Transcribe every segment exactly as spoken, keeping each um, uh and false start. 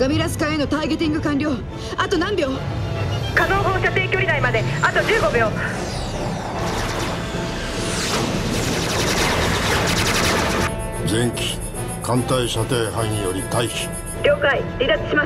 ガミラス艦へのターゲティング完了。あと何秒？ 可能放射程距離内まであとじゅうごびょう。 前期艦隊射程範囲より退避。 了解。離脱します。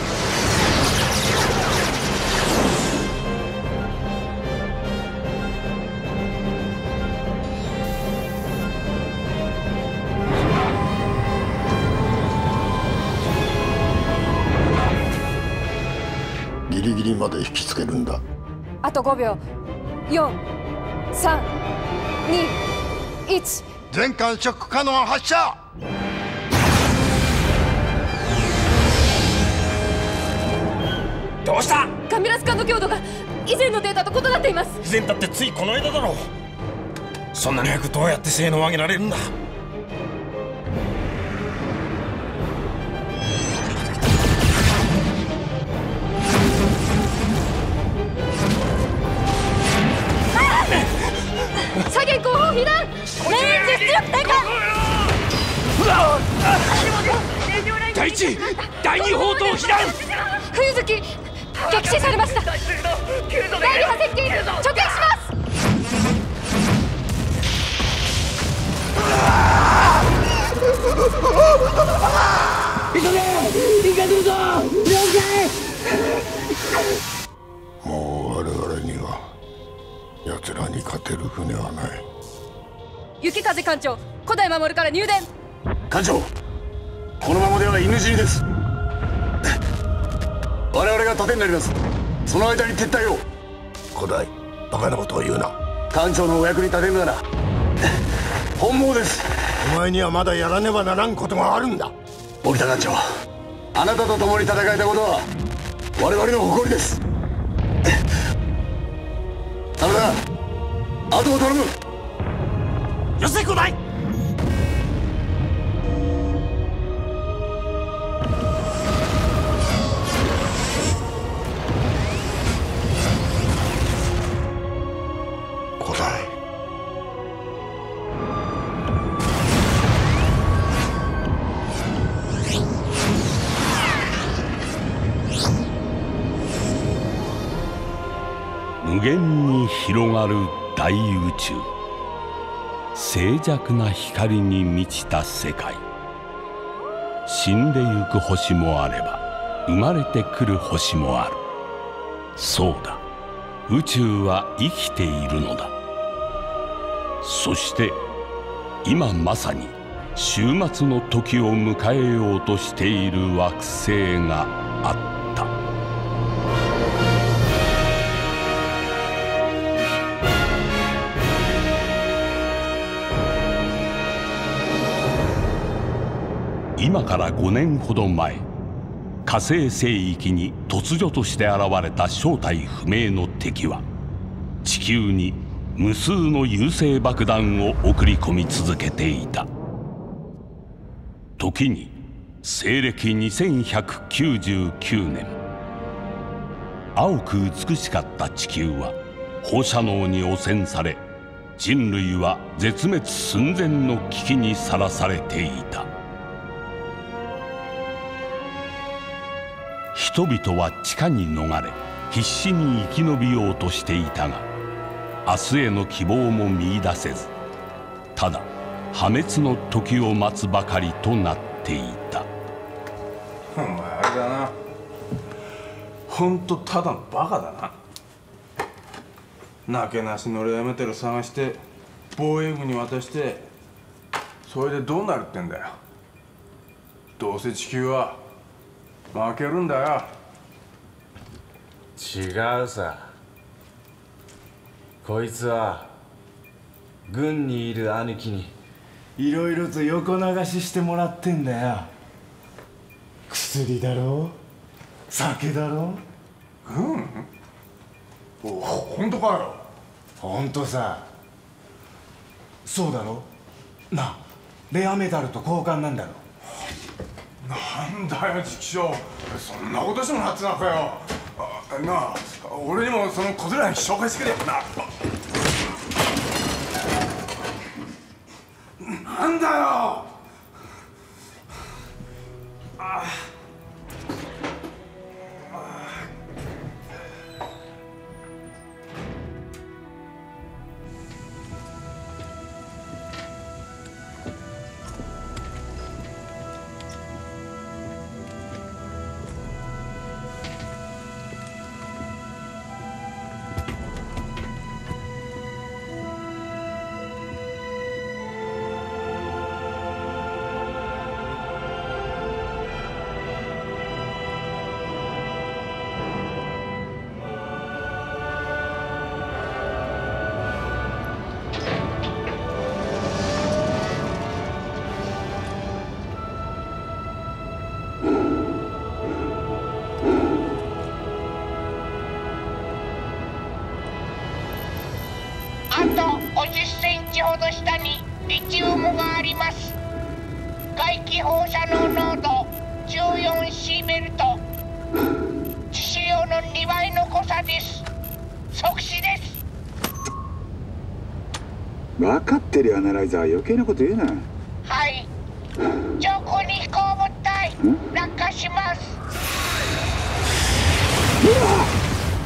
ギリギリまで引きつけるんだ。 あとごびょう。よん、さん、に、いち。 全艦ショックカノン発射。 どうした？ ガミラス艦の強度が以前のデータと異なっています。 以前だってついこの間だろう。そんなに早くどうやって性能を上げられるんだ？ 左舷後方避難。メイン実力低下。 第一、第二砲塔避難。 冬月撃死されました。第二波接近直撃します。 急げ、引火するぞ。了解。もう我々には奴らに勝てる船はない。 雪風艦長、古代守から入電。 艦長、このままでは犬死にです。我々が盾になります。その間に撤退を。 古代、バカなことを言うな。 艦長のお役に立てるなら本望です。 お前にはまだやらねばならんことがあるんだ。 森田艦長、あなたと共に戦えたことは我々の誇りです。真田、あとを頼む。 よせ古代。 古代、 無限に広がる大宇宙。静寂な光に満ちた世界。死んでゆく星もあれば生まれてくる星もある。そうだ、宇宙は生きているのだ。そして今まさに終末の時を迎えようとしている惑星があった。今からごねんほど前、火星聖域に突如として現れた正体不明の敵は地球に無数の優勢爆弾を送り込み続けていた。時に西暦にせんひゃくきゅうじゅうきゅうねん、青く美しかった地球は放射能に汚染され、人類は絶滅寸前の危機にさらされていた。人々は地下に逃れ必死に生き延びようとしていたが、明日への希望も見出せず、ただ破滅の時を待つばかりとなっていた。 お前あれだな、ほんとただのバカだな。なけなしのレアメタル探して防衛軍に渡して、それでどうなるってんだよ。どうせ地球は負けるんだよ。 違うさ。こいつは軍にいる兄貴にいろいろと横流ししてもらってんだよ。薬だろ、酒だろ。 うん、お本当かよ。 本当さ。そうだろなあ、レアメタルと交換なんだろ。 なんだよ、チキショー、そんなことしてもらってなかよ。あなあ、俺にもその小面に紹介してくれよな。なんだよ。あごじゅっセンチほど下にリチウムがあります。外気放射能濃度 じゅうよんシーベルト、致死量のにばいの濃さです。即死です。 分かってるよ、アナライザー。余計なこと言うな。 はい、上空に飛行物体落下します。うわっ！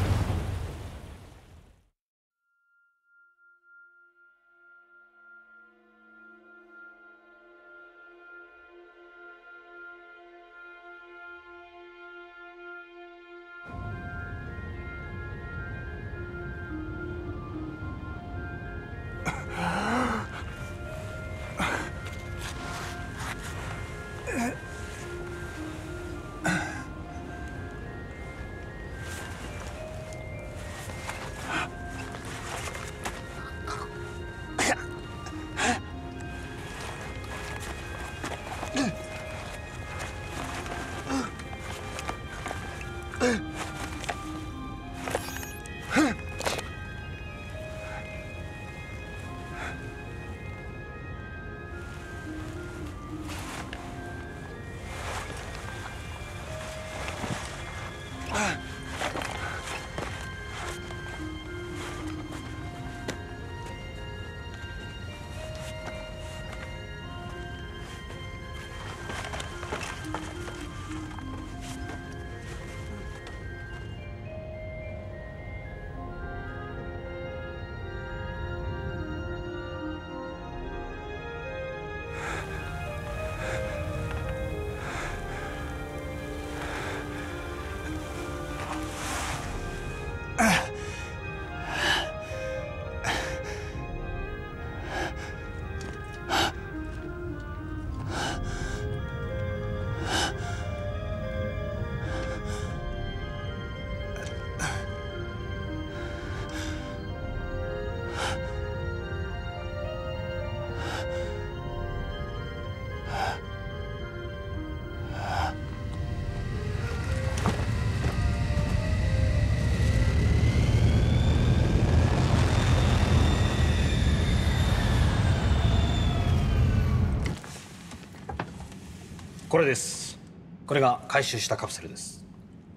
これです。これが回収したカプセルです。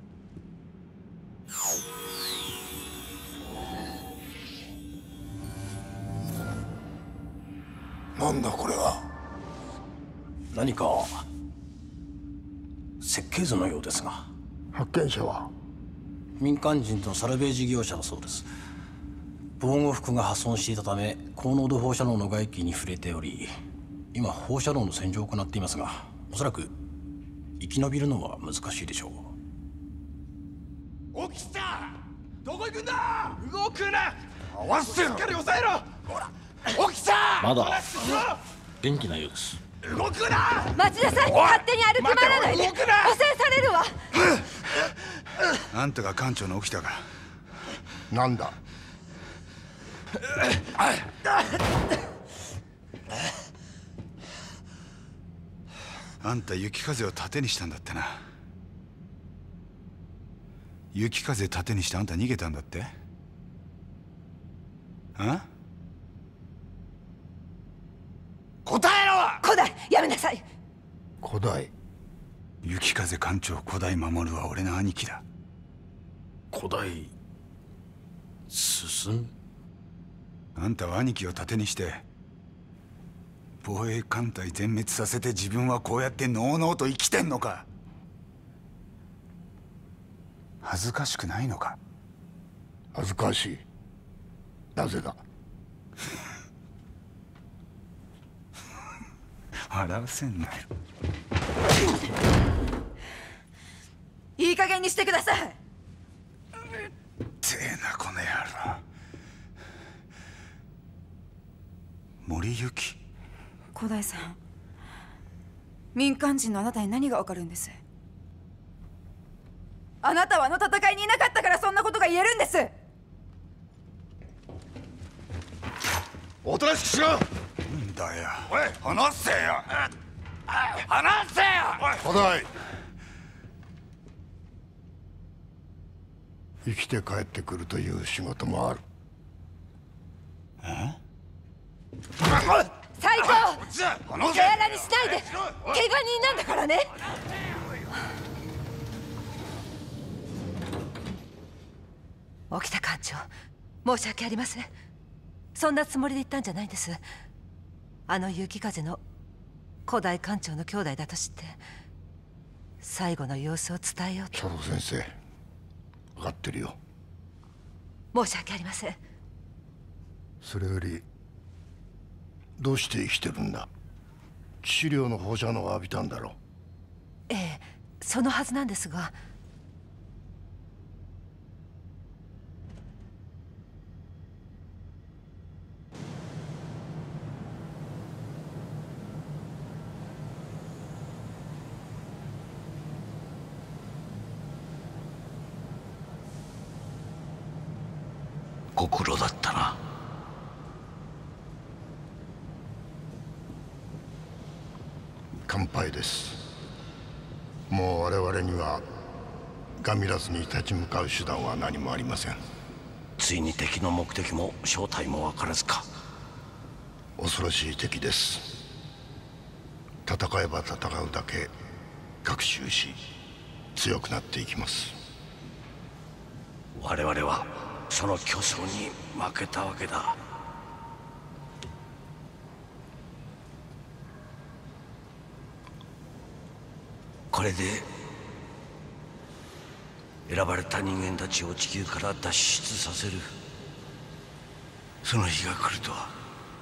なんだこれは。 何か設計図のようですが。 発見者は民間人とサルベージ業者だそうです。防護服が破損していたため高濃度放射能の外気に触れており、今放射能の洗浄を行っていますが、おそらく生き延びるのは難しいでしょう。 起きた！どこ行くんだ！動くな！合わせろ！しっかり抑えろ！ほら！起きた！ まだ元気なようです。 動くな！ 待ちなさい！勝手に歩き回らないで！ 動くな！ 汚染されるわ！ あんたが艦長の起きたか。 なんだ。 あんた雪風を盾にしたんだってな。雪風盾にしてあんた逃げたんだって。あ？ 答えろ！ 古代やめなさい。 古代。 雪風艦長古代守は俺の兄貴だ。 古代進む？ あんたは兄貴を盾にして防衛艦隊全滅させて自分はこうやってのうのうと生きてんのか。恥ずかしくないのか。 恥ずかしい。なぜだ。 笑わせんなよ。 いい加減にしてください。 てえなこの野郎。森行き。 古代さん、民間人のあなたに何がわかるんです？あなたはあの戦いにいなかったからそんなことが言えるんです。 おとなしくしろ。 なんだよ。 おい、話せよ。話せよ。 古代。生きて帰ってくるという仕事もある。 あ？ 斉藤、手荒にしないで。怪我人なんだからね。沖田艦長、申し訳ありません。そんなつもりで言ったんじゃないんです。あの雪風の古代艦長の兄弟だと知って最後の様子を伝えようと。 佐藤先生、分かってるよ。 申し訳ありません。 それよりどうして生きてるんだ。致死量の放射能を浴びたんだろう。 ええ、そのはずなんですが。 ご苦労だったな。 乾杯です。もう我々にはガミラスに立ち向かう手段は何もありません。 ついに敵の目的も正体も分からずか。 恐ろしい敵です。戦えば戦うだけ学習し強くなっていきます。 我々はその競争に負けたわけだ。これで選ばれた人間たちを地球から脱出させる、その日が来るとは。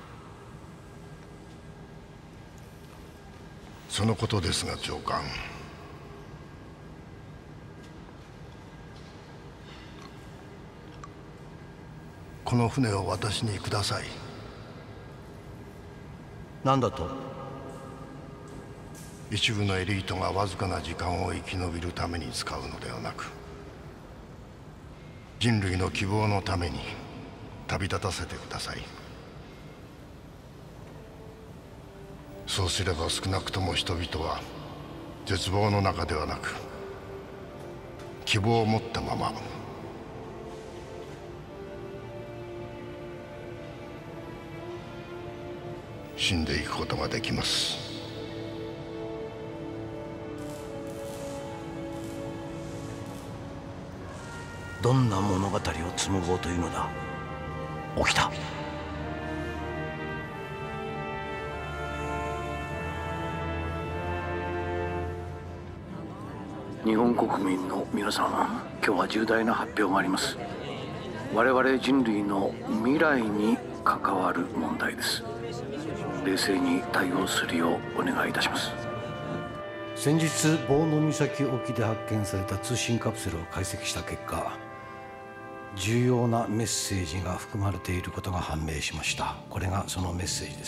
そのことですが長官、この船を私にください。 何だと？ 一部のエリートがわずかな時間を生き延びるために使うのではなく、人類の希望のために旅立たせてください。そうすれば少なくとも人々は絶望の中ではなく希望を持ったまま死んでいくことができます。 どんな物語を紡ごうというのだ、沖田。 日本国民の皆さん、今日は重大な発表があります。我々人類の未来に関わる問題です。冷静に対応するようお願いいたします。 先日坊野岬沖で発見された通信カプセルを解析した結果、重要なメッセージが含まれていることが判明しました。これがそのメッセージです。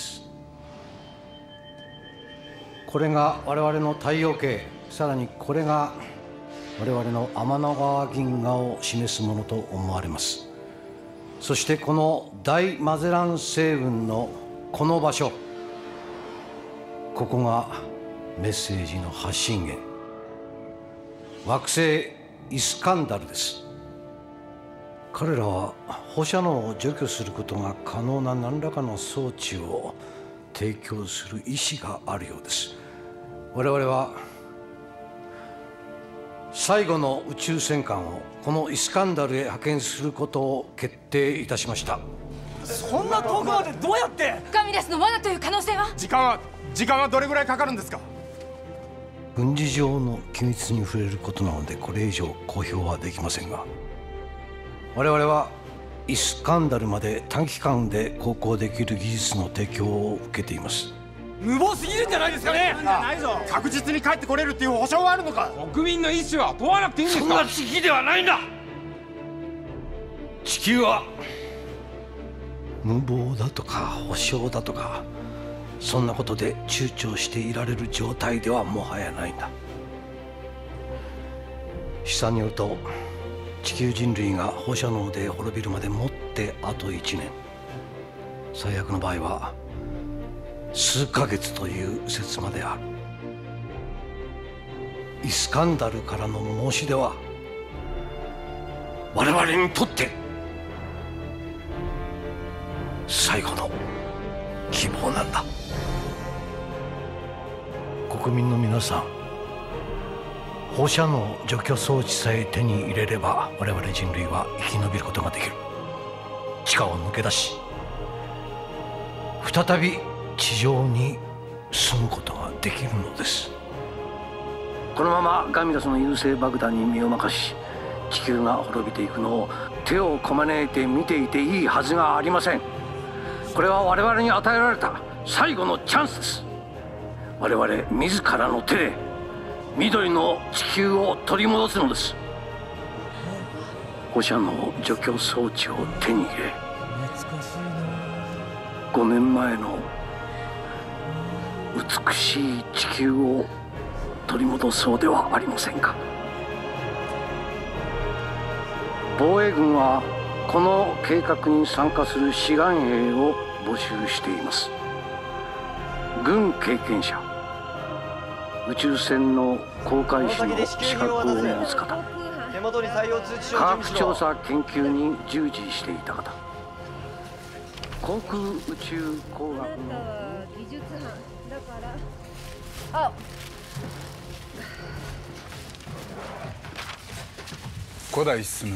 これが我々の太陽系、さらにこれが我々の天の川銀河を示すものと思われます。そしてこの大マゼラン星雲のこの場所、ここがメッセージの発信源、惑星イスカンダルです。彼らは放射能を除去することが可能な何らかの装置を提供する意思があるようです。我々は最後の宇宙戦艦をこのイスカンダルへ派遣することを決定いたしました。 そんな遠くまでどうやって？ ガミラスの罠という可能性は？ 時間は時間はどれぐらいかかるんですか？ 軍事上の機密に触れることなのでこれ以上公表はできませんが、我々はイスカンダルまで短期間で航行できる技術の提供を受けています。 無謀すぎるんじゃないですかね。確実に帰ってこれるっていう保証はあるのか？国民の意思は問わなくていいんですか？ そんな時期ではないんだ。地球は無謀だとか保証だとか、そんなことで躊躇していられる状態ではもはやないんだ。試算によると地球人類が放射能で滅びるまでもってあといちねん、最悪の場合は数ヶ月という説まである。イスカンダルからの申し出は我々にとって最後の希望なんだ。国民の皆さん、放射能除去装置さえ手に入れれば我々人類は生き延びることができる。地下を抜け出し再び地上に住むことができるのです。このままガミラスの優勢爆弾に身を任し地球が滅びていくのを手をこまねいて見ていていいはずがありません。これは我々に与えられた最後のチャンスです。我々自らの手で緑の地球を取り戻すのです。放射能除去装置を手に入れ、ごねんまえの美しい地球を取り戻そうではありませんか。防衛軍はこの計画に参加する志願兵を募集しています。軍経験者、宇宙船の航海士の資格を持つ方、科学調査研究に従事していた方、航空宇宙工学の技術班だからあ古代進む。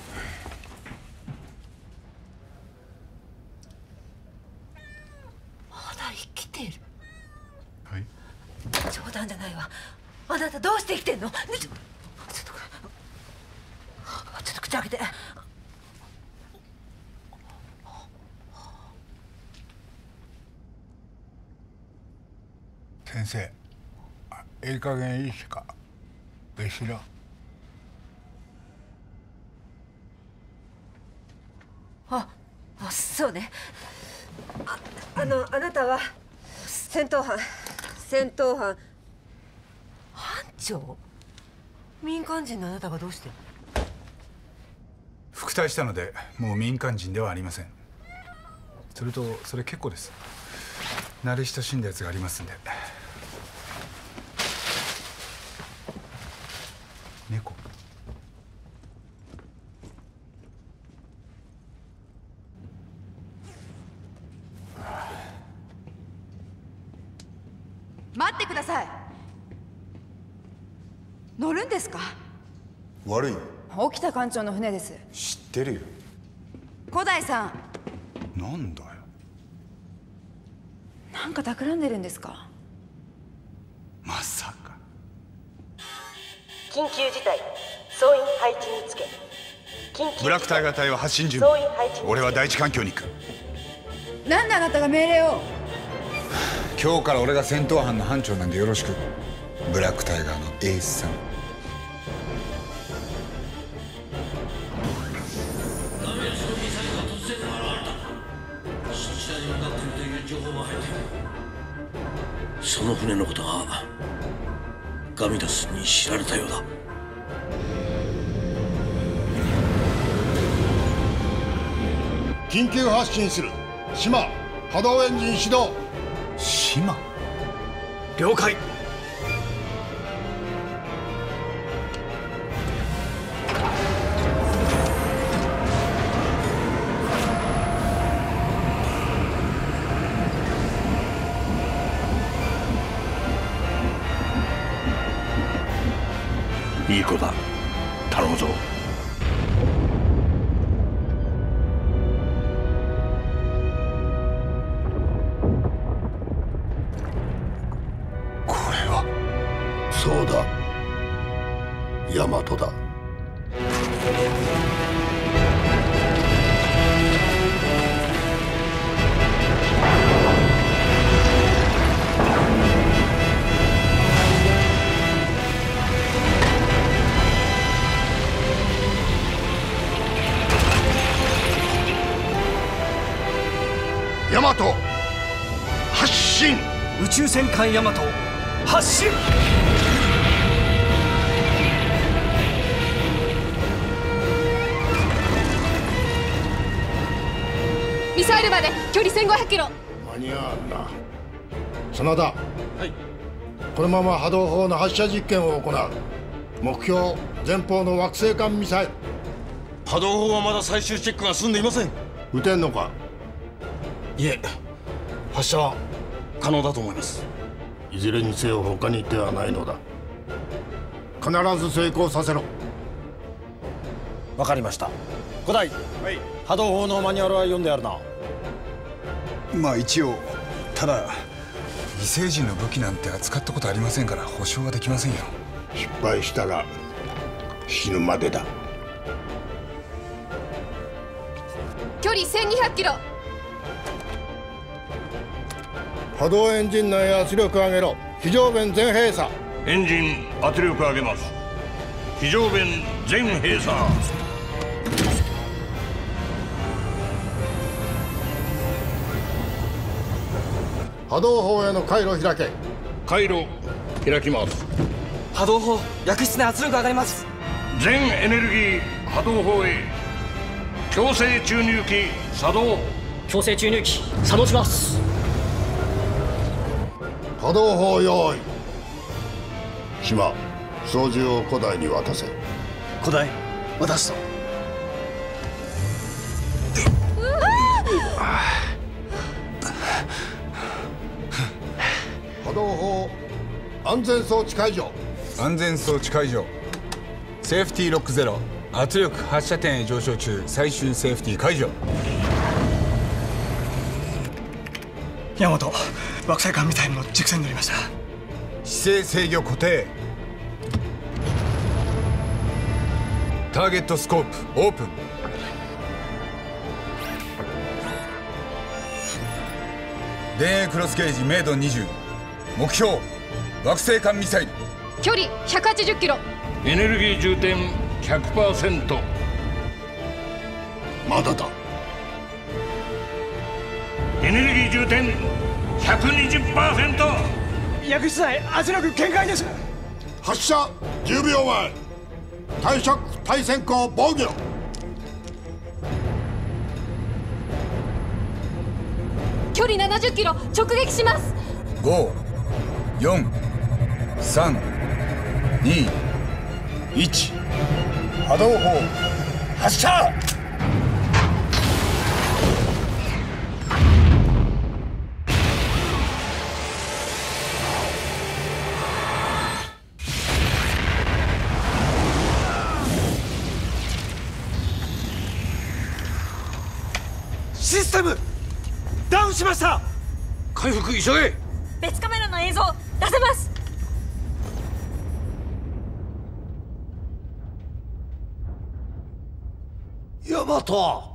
まだ生きている。 はい。 冗談じゃないわ。あなたどうして生きてんの？ね、ちょ、ちょっと、ちょっと口開けて。 先生、ええ加減いいしかべしら。 あ、あ、そうね。あ、あの、あなたは戦闘班、戦闘班班長？民間人のあなたがどうして？ 服隊したのでもう民間人ではありません。それとそれ結構です。慣れ親しんだやつがありますんで。猫。 待ってください。乗るんですか？ 悪い。 沖田艦長の船です。 知ってるよ。 古代さん、 なんだよ。 なんか企んでるんですか？ まさか。 緊急事態、総員配置につけ。緊急ブラックタイガー隊は発進準備。俺は第一環境に行く。 なんであなたが命令を？ 今日から俺が戦闘班の班長なんでよろしく。ブラックタイガーのエースさん。 その船のことがガミダスに知られたようだ。 緊急発進する。島波動エンジン始動。 島？ 了解。 いい子だ。頼むぞ。 これは。そうだ。ヤマトだ。ヤマト発進。 宇宙戦艦ヤマト発進。 ミサイルまで距離せんごひゃくキロ。 間に合わんな。真田。はい。このまま波動砲の発射実験を行う。目標前方の惑星間ミサイル。 波動砲はまだ最終チェックが済んでいません。 撃てんのか？ いえ、 発射は可能だと思います。 いずれにせよ他に手はないのだ。必ず成功させろ。 わかりました。古代、はい、波動砲のマニュアルは読んであるな。 まあ一応。ただ異星人の武器なんて扱ったことありませんから保証はできませんよ。 失敗したら死ぬまでだ。 距離せんにひゃくキロ。 波動エンジン内圧力上げろ。非常弁全閉鎖。 エンジン圧力上げます。非常弁全閉鎖。 波動砲への回路開け。 回路開きます。 波動砲薬室内圧力上がります。 全エネルギー波動砲へ。強制注入機作動。 強制注入機作動します。 波動砲用意。島、操縦を古代に渡せ。 古代渡すと。 波動砲安全装置解除。 安全装置解除。セーフティーロックゼロ。圧力発射点へ上昇中。最終セーフティー解除。 大和惑星間ミサイルの軸線に乗りました。 姿勢制御固定。ターゲットスコープオープン。電影クロスゲージ明度にじゅう。目標惑星間ミサイル。 距離ひゃくはちじゅっキロ。 エネルギー充填 ひゃくパーセント。 まだだ。 エネルギー充填 ひゃくにじゅっパーセント。 薬室内圧力限界です。 発射じゅうびょうまえ。対触対先行防御。 距離ななじゅっキロ。直撃します。 ご、よん、さん、に、いち。波動砲発射。 システムダウンしました。 回復急げ。 別カメラの映像出せます。 ヤマト、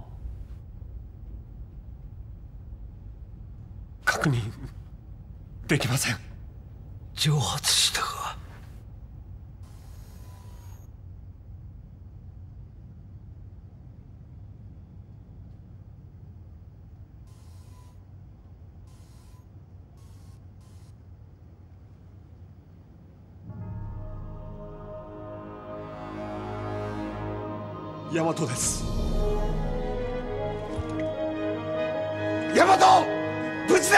確認できません。蒸発したか。ヤマトです。 ヤマト無事です。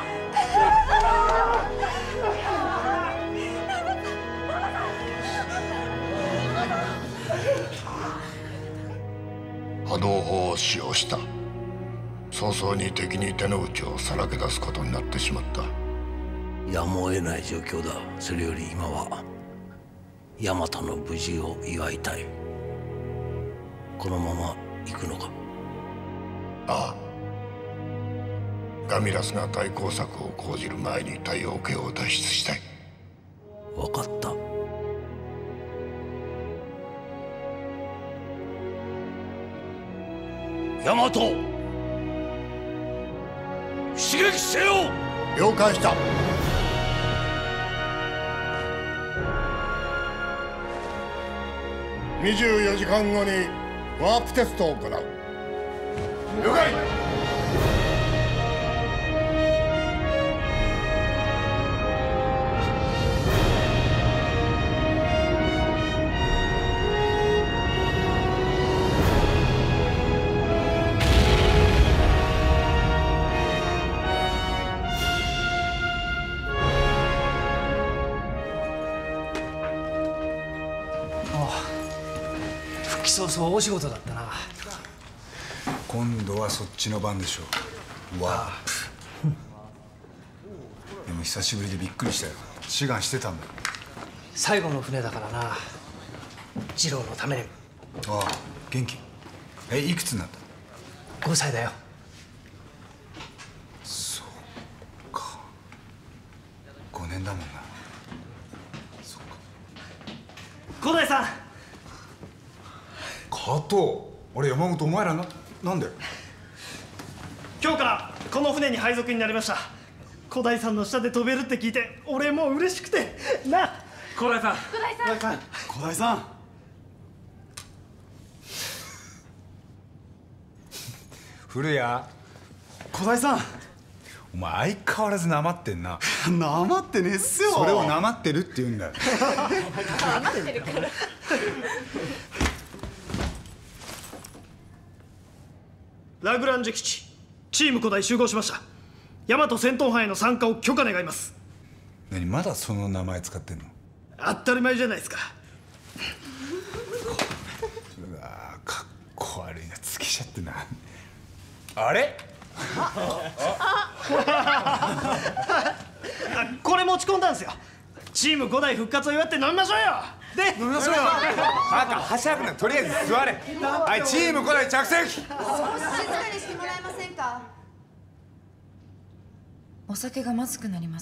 波動砲を使用した。早々に敵に手の内をさらけ出すことになってしまった。 やむを得ない状況だ。それより今はヤマトの無事を祝いたい。このまま行くのか。 ああ。ガミラスが対抗策を講じる前に太陽系を脱出したい。 分かった。 ヤマト刺激せよ。 了解した。にじゅうよじかんごにワープテストを行う。了解。 そうそう、大仕事だったな。 今度はそっちの番でしょう。ワープ。 も久しぶりでびっくりしたよ。志願してたんだ。 最後の船だからな、次郎のために。 ああ、元気。え、いくつになった？ ごさいだよ。 そうか、ごねんだもんな。そうか。 小田井さん。 加藤、俺山本、お前らな、なんで？ 今日からこの船に配属になりました。小田井さんの下で飛べるって聞いて、俺もう嬉しくてな。 小田井さん、 小田井さん、 小田井さん、古谷、 小田井さん、 お前相変わらずなまってんな。 なまってねえっすよ。 それをなまってるって言うんだよ。 なまってるから。 ラグランジュ基地、チーム小田井集合しました。大和戦闘班への参加を許可願います。 何、まだその名前使ってんの？ 当たり前じゃないですか。 うわー、かっこ悪いな、つけちゃってんな。あれ？ これ持ち込んだんですよ。チーム五代復活を祝って飲みましょうよ。で、 飲みましょうよ。バカ、はしゃぐな、とりあえず座れ。はい、チーム五代着席。 静かにしてもらえませんか。お酒がまずくなります。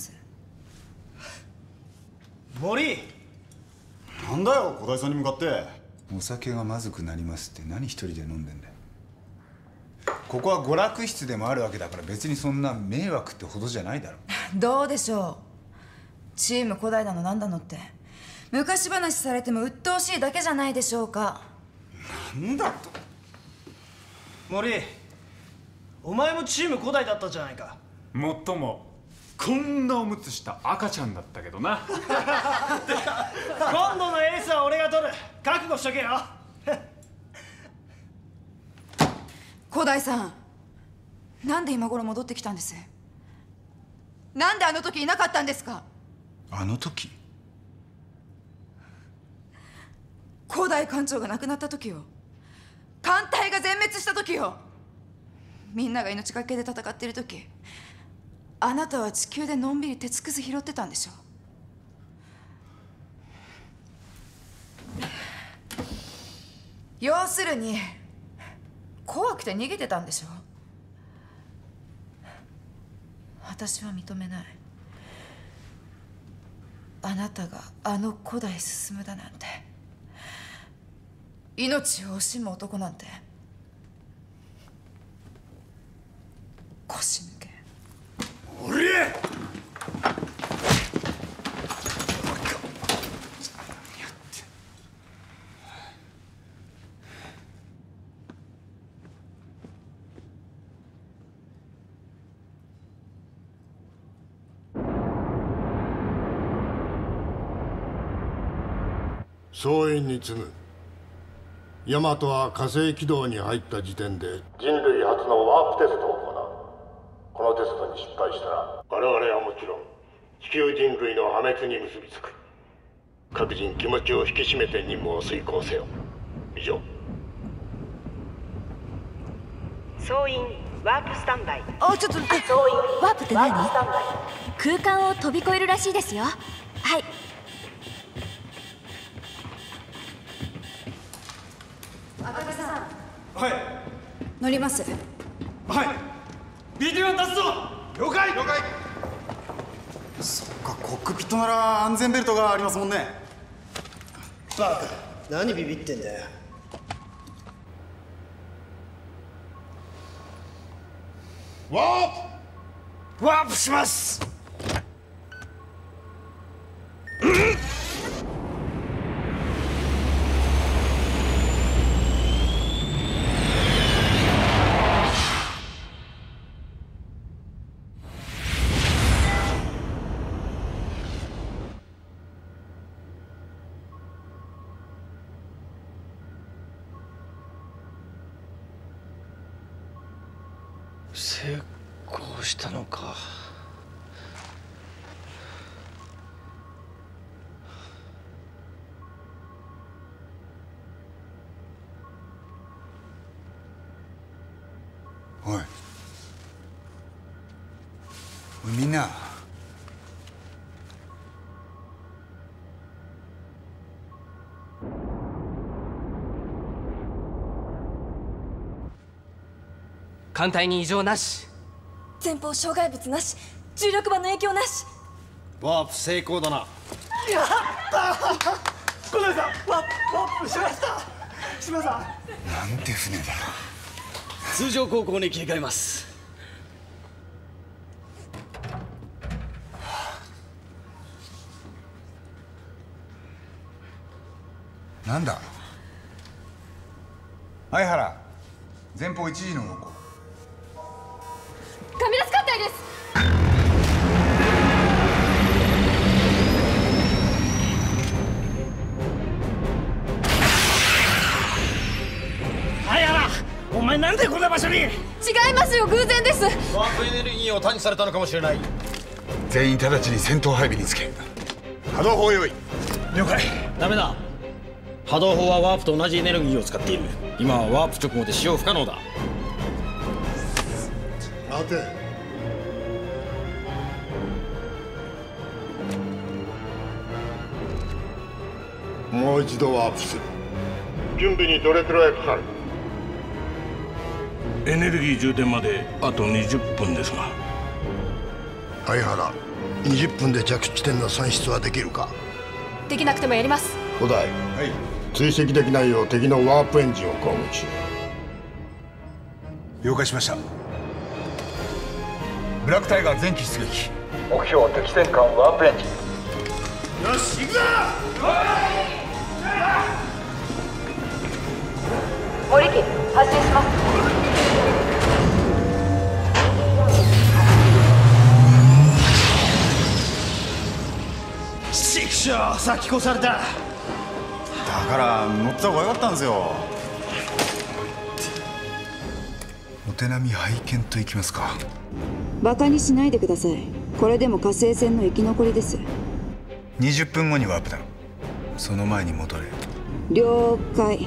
森。 なんだよ、小田井さんに向かって。 お酒がまずくなりますって何一人で飲んでんだよ。ここは娯楽室でもあるわけだから、別にそんな迷惑ってほどじゃないだろ。 どうでしょう。チーム古代だのなんだのって昔話されても鬱陶しいだけじゃないでしょうか。 なんだと。 森、お前もチーム古代だったじゃないか。 もっともこんなおむつした赤ちゃんだったけどな。 今度のエースは俺が取る。覚悟しとけよ。 古代さん、なんで今頃戻ってきたんです？なんであの時いなかったんですか？ あの時？ 古代艦長が亡くなった時よ。艦隊が全滅した時よ。みんなが命がけで戦っている時、あなたは地球でのんびり鉄くず拾ってたんでしょ。要するに怖くて逃げてたんでしょ。私は認めない。あなたがあの古代進だなんて、命を惜しむ男なんて腰抜け。 おりゃ！ 総員に次ぐ。ヤマトは火星軌道に入った時点で人類初のワープテストを行う。このテストに失敗したら我々はもちろん地球人類の破滅に結びつく。各人気持ちを引き締めて任務を遂行せよ。以上。 総員ワープスタンバイ。 あ、ちょっと、あ、ワープって何？空間を飛び越えるらしいですよ。はい。 赤木さん。 はい。 乗ります。 はい。ビデオ出すぞ。了解。了解。そっか、コックピットなら安全ベルトがありますもんね。 バカ、何ビビってんだよ。 ワープワープします。うん。成功したのか。 おい、おいみんな、 艦隊に異常なし。 前方障害物なし、重力場の影響なし。 ワープ成功だな。 やったー。小田井さん、ワープワープしました。島さん、 なんて船だ。 通常航行に切り替えます。 なんだ。相原、前方一時の方向。 ガミラス艦隊です。 相原、お前なんでこんな場所に。違いますよ、偶然です。 ワープエネルギーを探知されたのかもしれない。 全員直ちに戦闘配備につけ。波動砲用意。 了解。ダメだ。波動砲はワープと同じエネルギーを使っている。今はワープ直後で使用不可能だ。 待て。もう一度ワープする。準備にどれくらいかかる？ エネルギー充電まであとにじゅっぷんですが。 相原、にじゅっぷんで着地点の算出はできるか？ できなくてもやります。 五代、はい、追跡できないよう敵のワープエンジンを攻撃しろ。 了解しました。ブラックタイガー前期出撃。 目標敵戦艦ワープエンジン。 よし、行くぞ。 森木、発進します。 シクショー、先越された。 だから乗った方が良かったんですよ。 お手並み拝見といきますか。 バカにしないでください。これでも火星戦の生き残りです。 にじゅっぷんごにワープだ。その前に戻れ。 了解。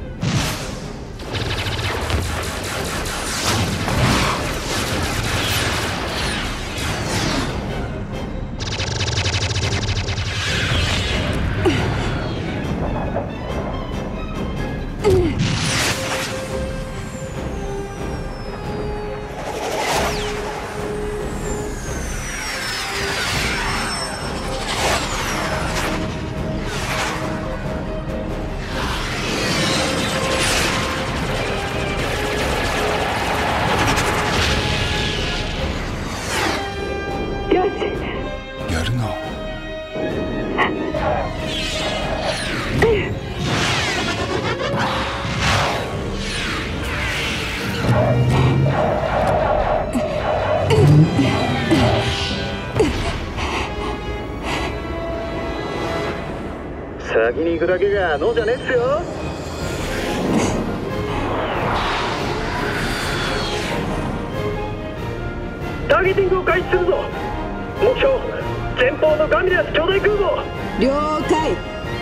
やるな。 先に行くだけがノーじゃねえっすよ。ターゲティングを開始するぞ。目標前方のガミラス兄弟空母。 了解。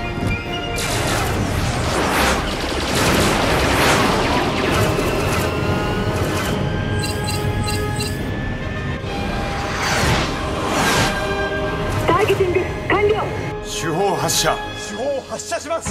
ターゲティング完了。 主砲発射。 主砲発射します。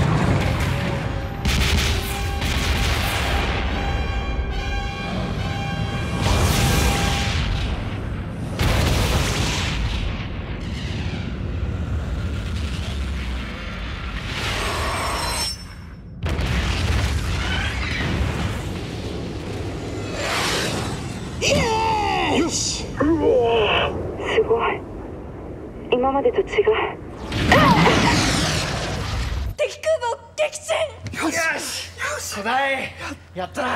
よし。うわ、すごい。今までと違う。 敵空母撃沈。 よしよし、初代やったな。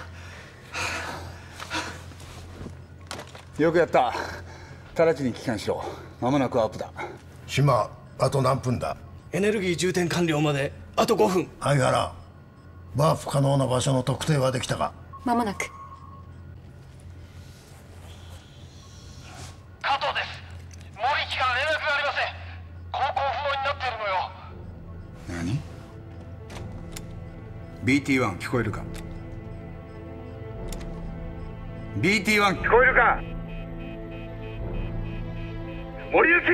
よくやった。直ちに帰還しろ。間もなくアップだ。 島、あと何分だ？ エネルギー充填完了まであとごふん。 相原、ワープ可能な場所の特定はできたか？ 間もなく。 加藤です。森木から連絡がありません。航行不能になっているのよ。 何？ ビーティーワン 聞こえるか？ ビーティーワン聞こえるか？森行。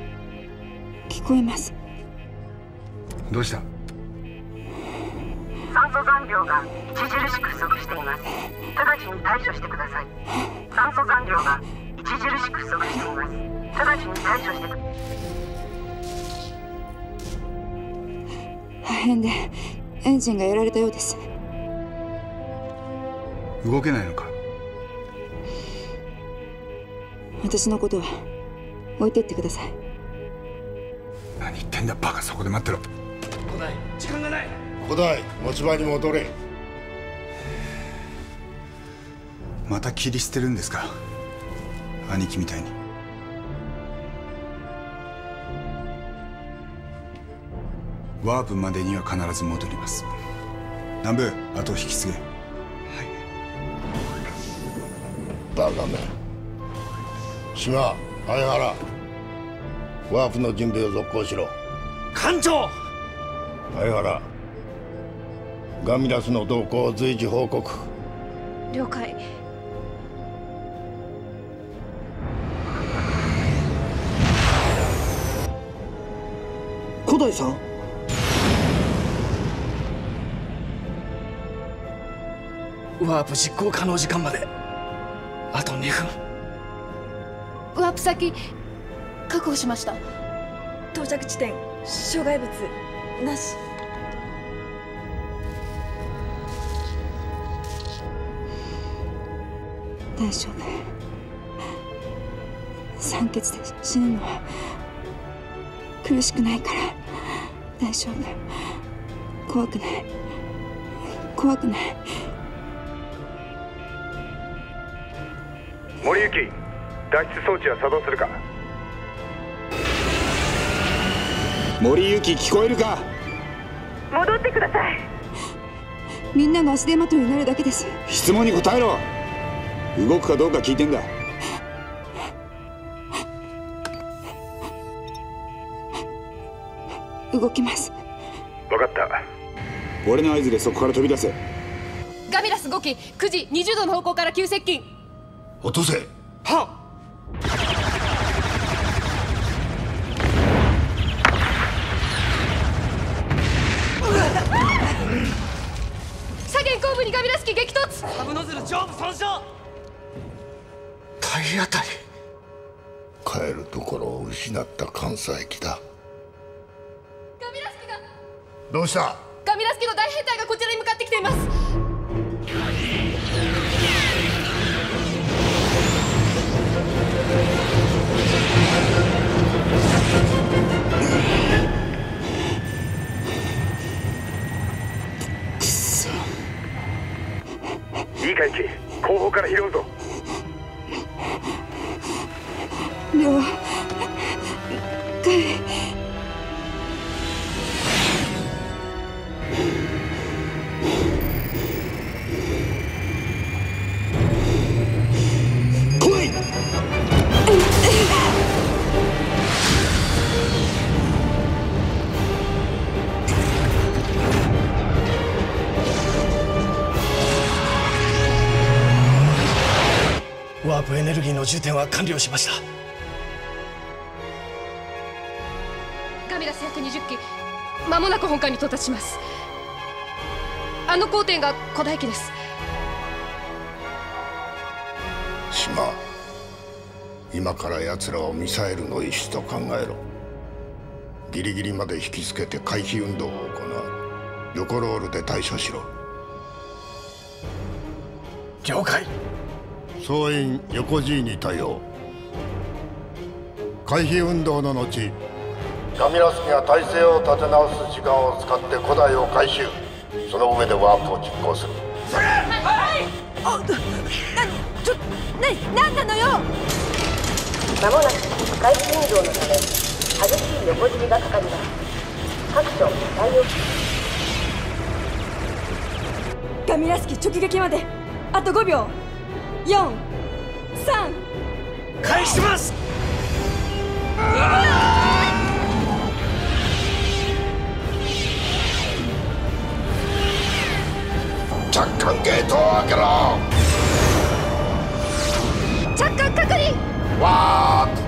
聞こえます。 どうした？ 酸素残量が著しく不足しています。直ちに対処してください。酸素残量が著しく不足しています。直ちに対処してください。 破片でエンジンがやられたようです。 動けないのか？ 私のことは置いてってください。 何言ってんだバカ。そこで待ってろ。 古代、時間がない。 古代、持ち場に戻れ。 また切り捨てるんですか、兄貴みたいに。ワープまでには必ず戻ります。南部、後を引き継げ。はい。 バカめ。島、相原、ワープの準備を続行しろ。 艦長。 相原、ガミラスの動向を随時報告。 了解。 古代さん、 ワープ実行可能時間まであとにふん。 ワープ先確保しました。到着地点障害物なし。 大丈夫。酸欠で死ぬのは苦しくないから大丈夫。怖くない怖くない。 森行、脱出装置は作動するか？ 森行、聞こえるか？ 戻ってください。 みんなの足手まといになるだけです。 質問に答えろ。動くかどうか聞いてんだ。 動きます。 分かった。 俺の合図でそこから飛び出せ。 ガミラスごきくじにじゅうどの方向から急接近。 落とせ。 はっ。 左舷後部にガミラス機激突。 サブノズル上部損傷。 体当たり。帰るところを失った関西機だ。 ガミラス機が。 どうした？ ガミラス機の大兵隊がこちらに向かってきています。 くそ。 いいかいき、後方から拾うぞ。 了解。 ワープエネルギーの充填は完了しました。 ガミラスひゃくにじゅっき、間もなく本艦に到達します。あの光点が古代機です。 島、今から奴らをミサイルの一種と考えろ。ギリギリまで引きつけて回避運動を行う。横ロールで対処しろ。 了解。 総員横 G に対応。回避運動の後、ガミラス機が体勢を立て直す時間を使って古代を回収。その上でワープを実行する。 それ！はい！あ、な、ちょ、な、なんなのよ！ まもなく回避運動のため激しい横じりがかかります。各所対応。 ガミラス機直撃まであとごびょう。よん、さん、 返します。 着艦ゲートを開けろ。 着艦確認。 わーっ。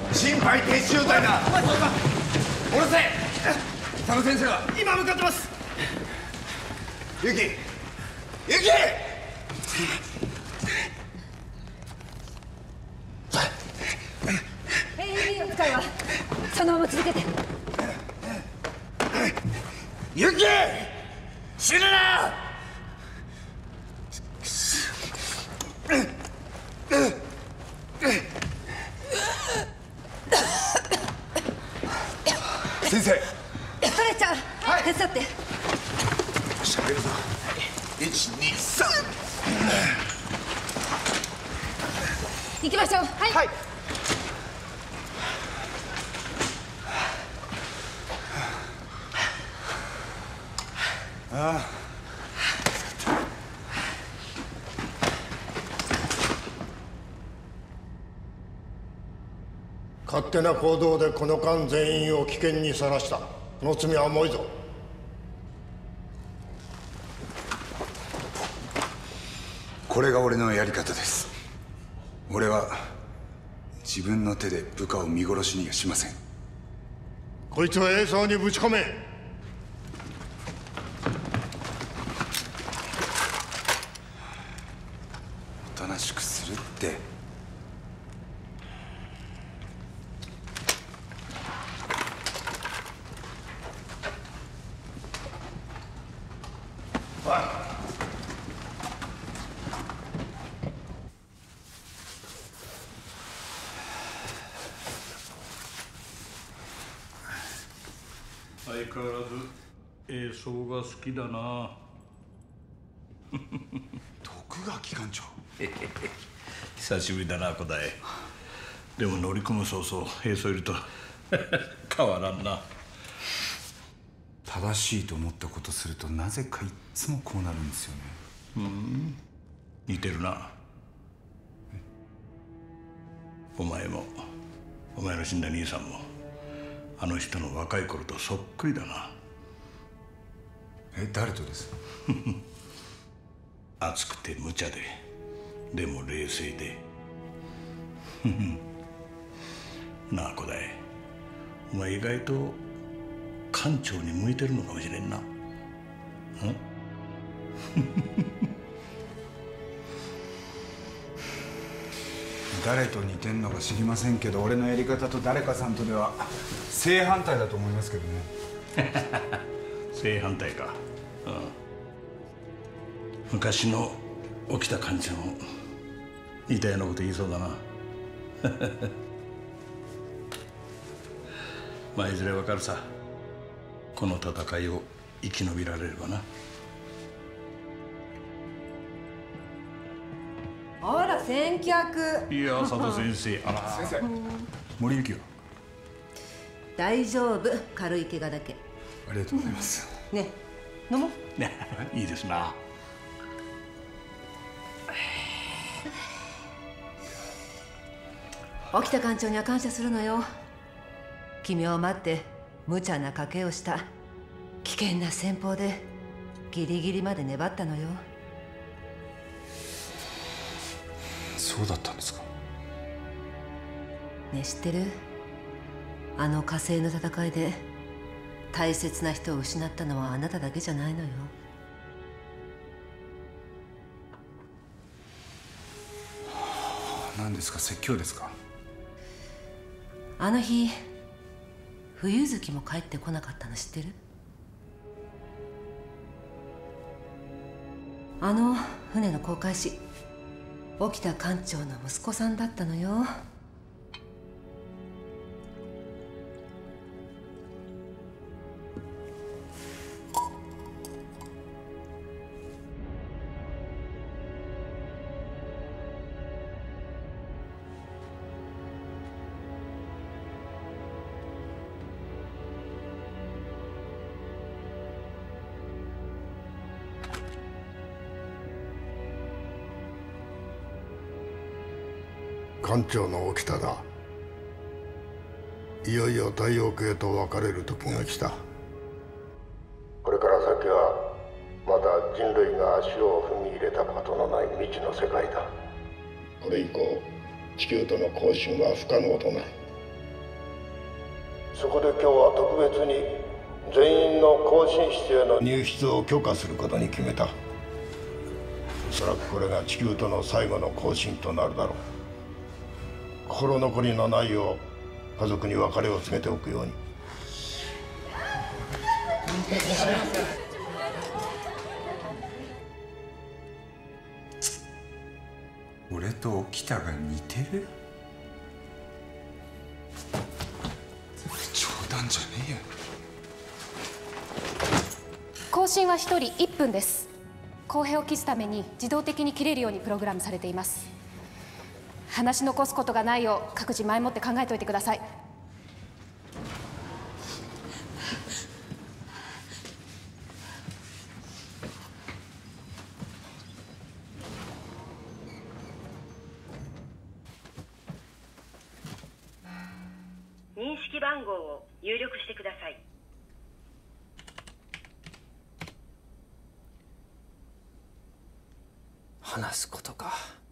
心肺停止状態だ。下ろせ。佐野先生は今向かってます。 ユキ、ユキ。 エーエム を使うわ。そのまま続けて。 ユキ、死ぬな。先生。 ストレッチャー、はい、手伝って。 しゃべるぞ。一二三。 行きましょう。はい、はい。 ああ。 勝手な行動でこの間全員を危険にさらした。その罪は重いぞ。 これが俺のやり方です。俺は自分の手で部下を見殺しにはしません。 こいつを映像にぶち込め。 おとなしくするって。 相変わらず映像が好きだな。 徳垣艦長。 久しぶりだな、小田井。でも乗り込む早々映像いると変わらんな。 正しいと思ったことするとなぜかいっつもこうなるんですよね。 うん、似てるな。お前もお前の死んだ兄さんもあの人の若い頃とそっくりだな。 え、誰とです？ 熱くて無茶で、でも冷静で。なあ小田井、お前意外と艦長に向いてるのかもしれんな。ん誰と似てんのか知りませんけど、俺のやり方と誰かさんとでは正反対だと思いますけどね。 正反対か。うん、昔の沖田艦長も似たようなこと言いそうだな。まあいずれわかるさ。この戦いを生き延びられればな。 あら先客。 いや佐藤先生。あら先生。森行は大丈夫、軽い怪我だけ。 ありがとうございます。 ね、飲もう。 ね、いいですな。 沖田艦長には感謝するのよ。君を待って無茶な賭けをした危険な戦法でギリギリまで粘ったのよ。 そうだったんですか。 ねえ知ってる？あの火星の戦いで大切な人を失ったのはあなただけじゃないのよ。 何ですか、説教ですか？ あの日冬月も帰ってこなかったの知ってる？あの船の航海士、沖田艦長の息子さんだったのよ。 艦長の沖田だ。いよいよ太陽系と別れる時が来た。これから先はまだ人類が足を踏み入れたことのない未知の世界だ。これ以降地球との交信は不可能となる。 そこで今日は特別に全員の更新室への入室を許可することに決めた。おそらくこれが地球との最後の更新となるだろう。心残りのないよう家族に別れを告げておくように。 俺と沖田が似てる？冗談じゃねえよ。 更新はひとりいっぷんです。公平を期すために自動的に切れるようにプログラムされています。話し残すことがないよう各自前もって考えておいてください。 認識番号を入力してください。 話すことか。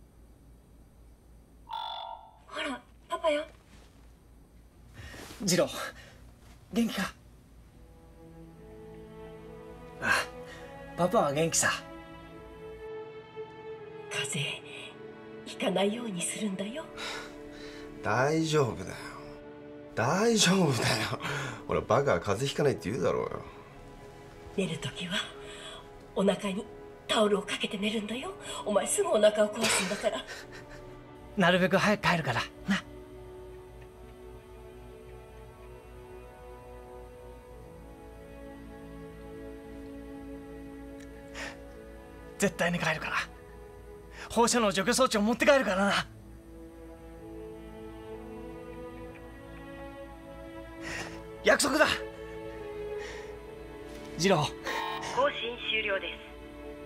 ほらパパよ。 次郎元気か？ああ、パパは元気さ。 風邪ひかないようにするんだよ。 大丈夫だよ、大丈夫だよ。ほらバカは風邪ひかないって言うだろうよ。 寝るときはお腹にタオルをかけて寝るんだよ。お前すぐお腹を壊すんだから。 なるべく早く帰るからな。絶対に帰るから。放射能除去装置を持って帰るからな。約束だ。次郎。 更新終了です。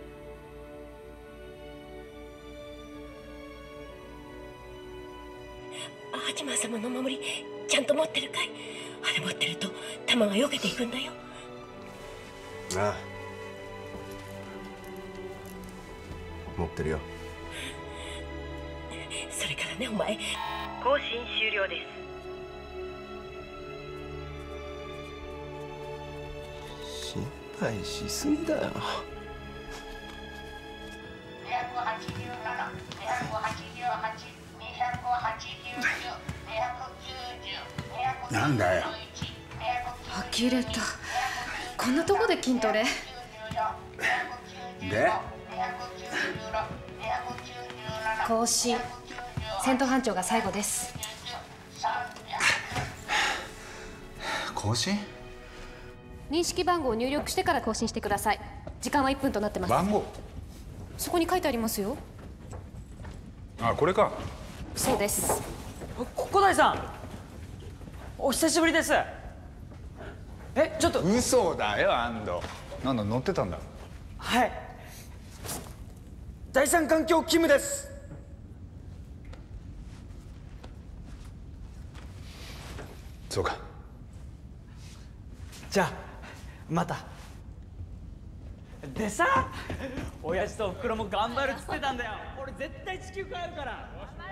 八幡様のお守りちゃんと持ってるかい？あれ持ってると弾が避けていくんだよ。 ああ、持ってるよ。 それからねお前。 更新終了です。 心配しすぎだよ。 なんだよ。 呆れた。こんなとこで筋トレで更新。戦闘班長が最後です。 更新？ 認識番号を入力してから更新してください。時間はいっぷんとなってます。 番号？ そこに書いてありますよ。 あ、これか。 そうです。 小田井さん、お久しぶりです。え、ちょっと。 嘘だよ安藤。なんだ乗ってたんだ。 はい、第三環境勤務です。 そうか。 じゃあまた。でさ、親父とおふくろも頑張るっつってたんだよ。俺絶対地球帰るから。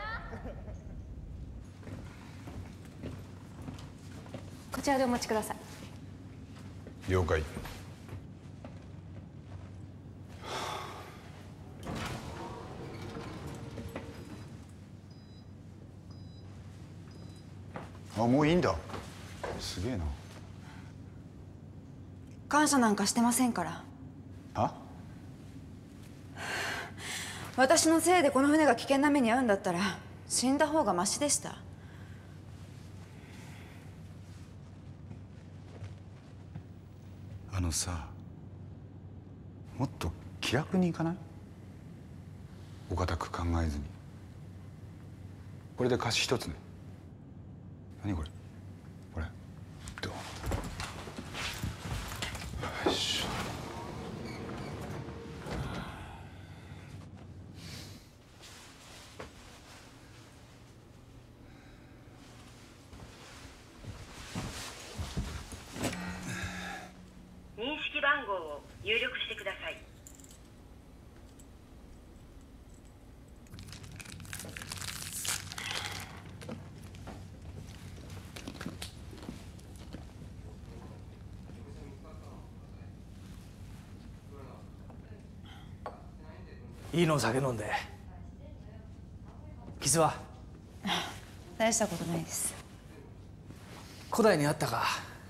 こちらでお待ちください。 了解。あ、もういいんだ。すげえな。 感謝なんかしてませんから。 は？ 私のせいでこの船が危険な目に遭うんだったら死んだ方がマシでした。 あのさ、もっと気楽にいかない？お堅く考えずに。これで貸し一つね。何これ？これどう？よいしょ。 認識番号を入力してください。 いいの酒飲んで。傷は大したことないです。 古代に会ったか？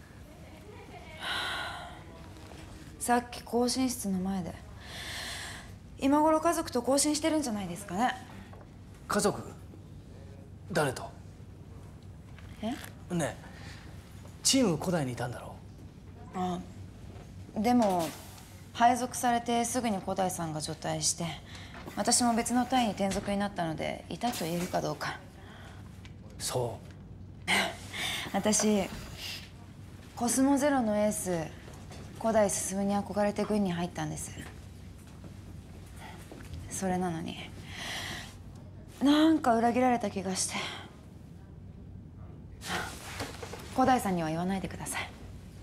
さっき更新室の前で今頃家族と更新してるんじゃないですかね。 家族？誰と？ え？ ねえ、チーム古代にいたんだろう？あ、でも配属されてすぐに古代さんが除隊して、私も別の隊に転属になったのでいたと言えるかどうか。 そう私コスモゼロのエース古代進に憧れて軍に入ったんです。それなのになんか裏切られた気がして。古代さんには言わないでください。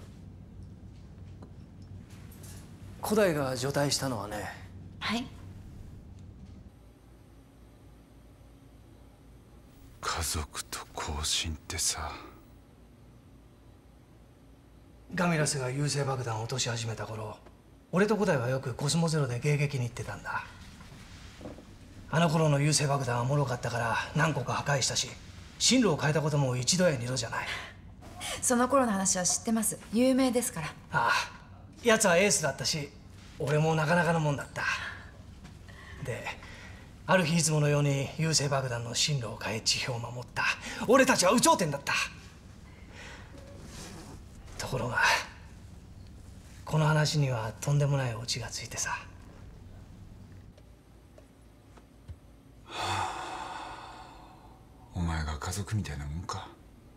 古代が除隊したのはね。 はい。 家族と交信ってさ。 ガミラスが優勢爆弾を落とし始めた頃、俺と古代はよくコスモゼロで迎撃に行ってたんだ。あの頃の優勢爆弾は脆かったから何個か破壊したし、進路を変えたことも一度や二度じゃない。 その頃の話は知ってます。有名ですから。 ああ、奴はエースだったし、俺もなかなかのもんだった。で、ある日いつものように優勢爆弾の進路を変え地表を守った。俺たちは有頂天だった。ところがこの話にはとんでもないオチがついてさ。 はあ、お前が家族みたいなもんか。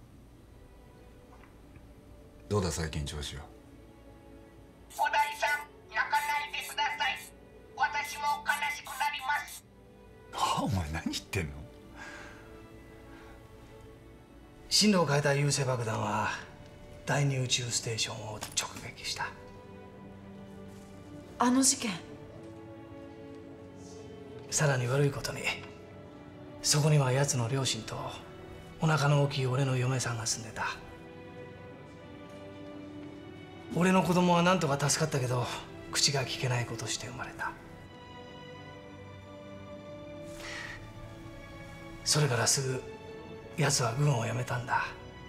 どうだ最近調子は？ 古代さん、泣かないでください。私も悲しくなります。 はあ、お前何言ってんの？ 進路を変えた優勢爆弾は第二宇宙ステーションを直撃した。 あの事件。 さらに悪いことに、そこには奴の両親とお腹の大きい俺の嫁さんが住んでた。俺の子供は何とか助かったけど、口が聞けないことして生まれた。それからすぐ奴は軍を辞めたんだ。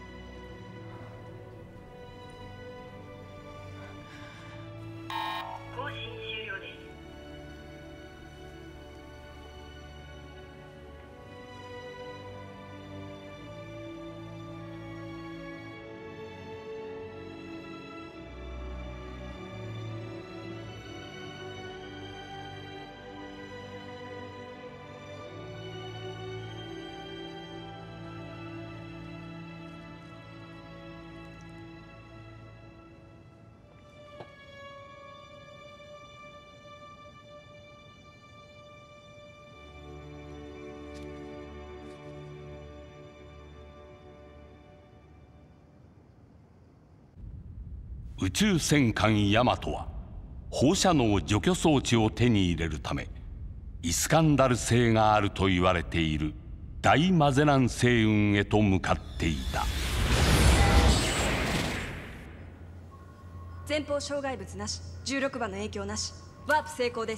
更新終了です。 宇宙戦艦ヤマトは放射能除去装置を手に入れるためイスカンダル星があると言われている大マゼラン星雲へと向かっていた。 前方障害物なし、じゅうろくばんの影響なし、ワープ成功です。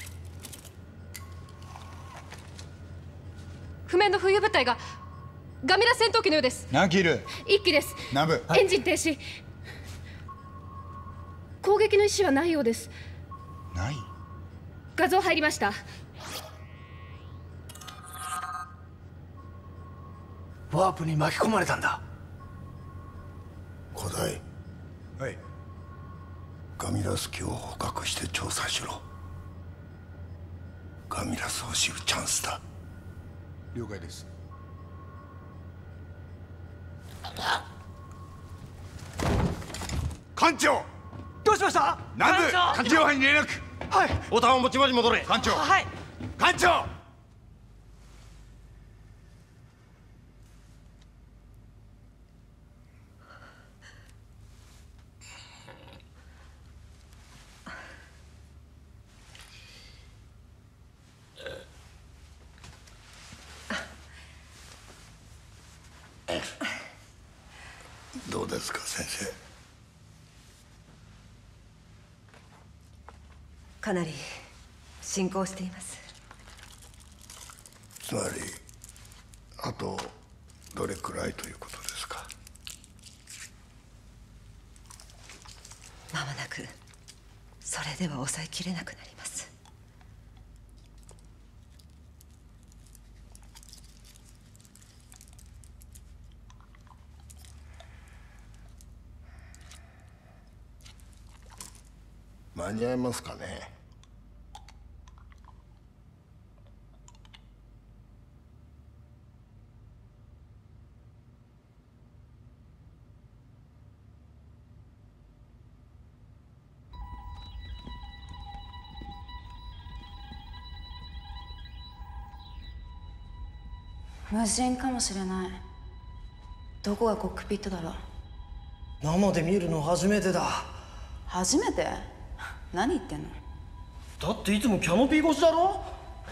不明の浮遊物体がガミラ戦闘機のようです。 何機いる？ 一機です。 南部、 エンジン停止。攻撃の意思はないようです。 ない？ 画像入りました。 ワープに巻き込まれたんだ。 古代、 はい。 ガミラス機を捕獲して調査しろ。ガミラスを知るチャンスだ。 了解です。 艦長、 どうしました？ 南部艦長班に連絡。 はい。 ボタンを持ち場に戻れ。艦長。 はい。 艦長。 どうですか先生？ かなり進行しています。 つまりあとどれくらいということですか？ まもなくそれでは抑えきれなくなります。 間に合いますかね？ 無人かもしれない。どこがコックピットだろう。 生で見るの初めてだ。 初めて？何言ってんの？ だっていつもキャノピー越しだろ。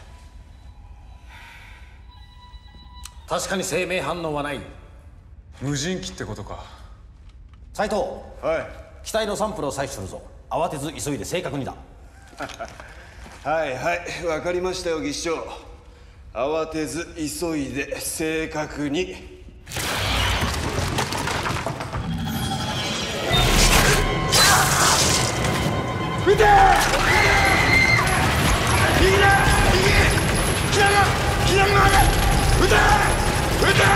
確かに生命反応はない。 無人機ってことか。 斉藤。はい。機体のサンプルを採取するぞ。慌てず急いで正確にだ。 はいはいわかりましたよ技師長。慌てず急いで正確に。 撃て！逃げな！逃げ！キラが！キラが！撃て！撃て！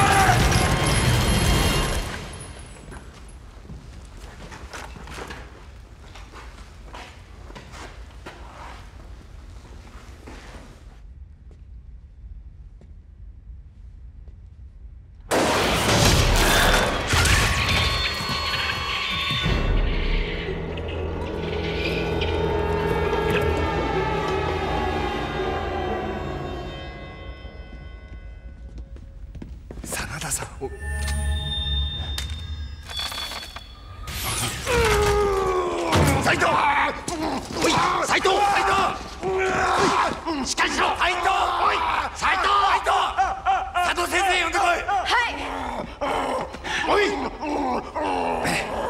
真田さん。斉藤！おい斉藤！斉藤！しっかりしろ！斉藤！おい斉藤！斉藤！佐藤先生呼んでこい！はい！おい！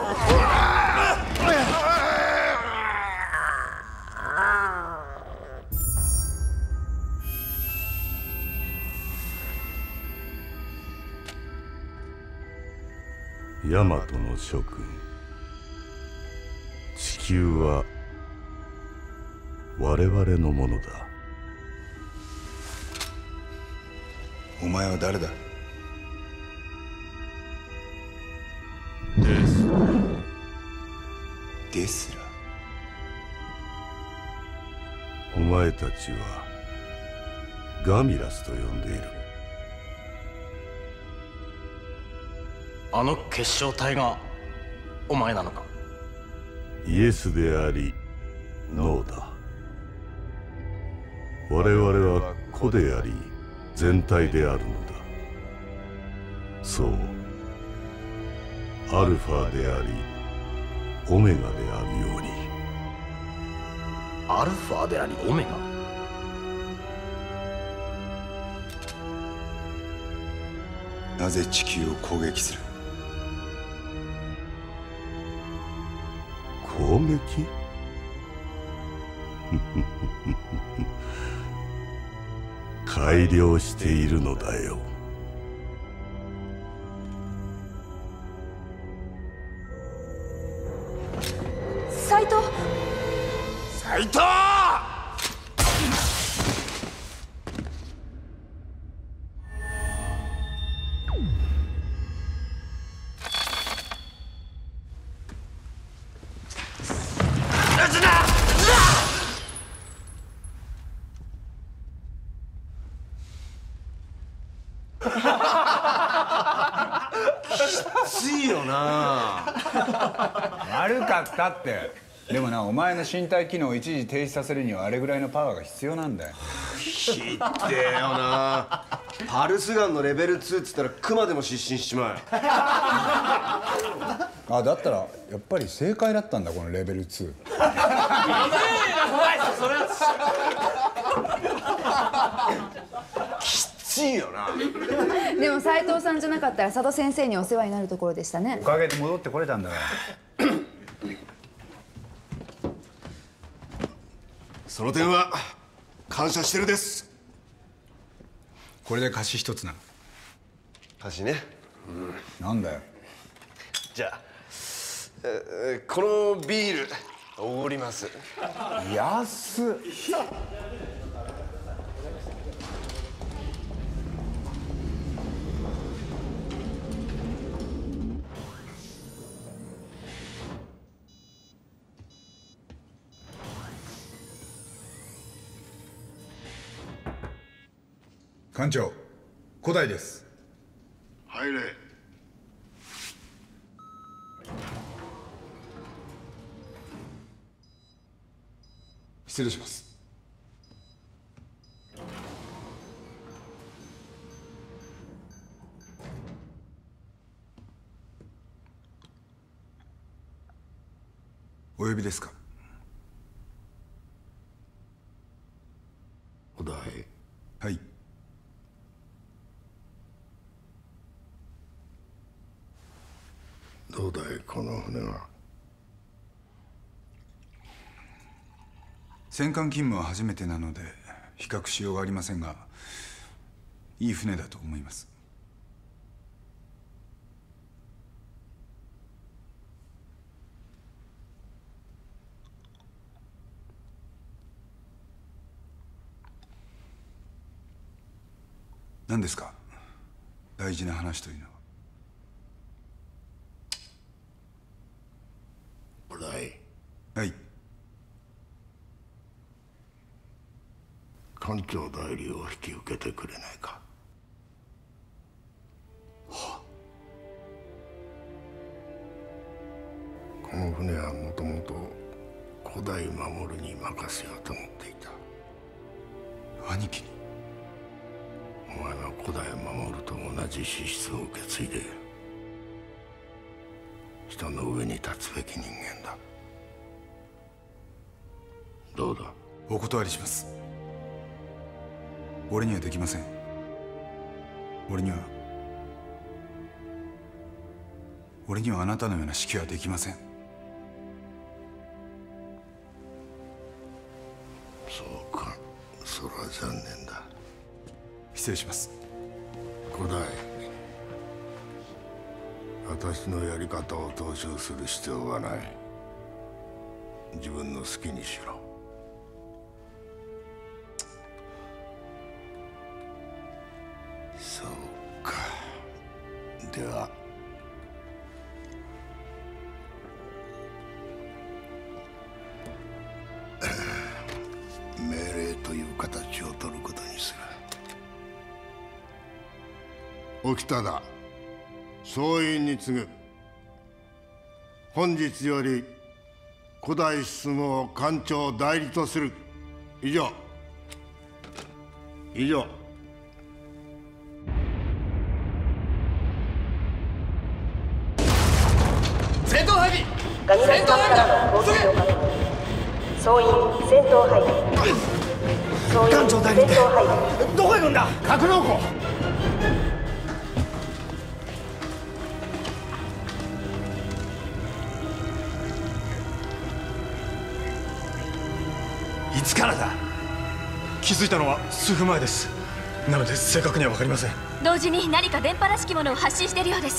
ヤマトの諸君、地球は我々のものだ。 お前は誰だ？ デスラ。 デスラ？ お前たちはガミラスと呼んでいる。 あの結晶体がお前なのか？ イエスでありノーだ。我々は個であり全体であるのだ。そう、アルファでありオメガであるように。 アルファでありオメガ？ なぜ地球を攻撃する？ 攻撃？改良しているのだよ。 斉藤！ 斉藤！ きついよな。 悪かったって。でもな、お前の身体機能を一時停止させるにはあれぐらいのパワーが必要なんだよ。 ひってえよな。パルスガンのレベルツーっつったらクマでも失神しちまう。 あ、だったらやっぱり正解だったんだこのレベルツー。 きついよな。 でも斉藤さんじゃなかったら佐渡先生にお世話になるところでしたね。 おかげで戻ってこれたんだから。 その点は感謝してるです。 これで貸し一つな。 貸しね。 うん、なんだよ。 じゃあ、えー、このビールおごります。 安っ。館長、古代です。 入れ。 失礼します。お呼びですか？ 古代。 はい。 どうだい、この船は。 戦艦勤務は初めてなので比較しようがありませんが、いい船だと思います。何ですか、大事な話というのは。 古代。 はい。 艦長代理を引き受けてくれないか。 はあ、 この船はもともと古代守に任せようと思っていた。 兄貴に。 お前は古代守と同じ資質を受け継いでいる。人の上に立つべき人間だ。どうだ。 お断りします。俺にはできません。俺には俺にはあなたのような指揮はできません。 そうか、それは残念だ。 失礼します。 古代、私のやり方を踏襲する必要はない。自分の好きにしろ。そうか。では命令という形を取ることにする。沖田だ。総員に告ぐ。本日より古代進を艦長代理とする。以上。以上。 戦闘配備。 ガニラス艦からの攻撃を確認。総員戦闘配備。総員戦闘配備。 どこ行くんだ。格納庫。 いつからだ。気づいたのは数分前です。なので正確には分かりません。 同時に何か電波らしきものを発信しているようです。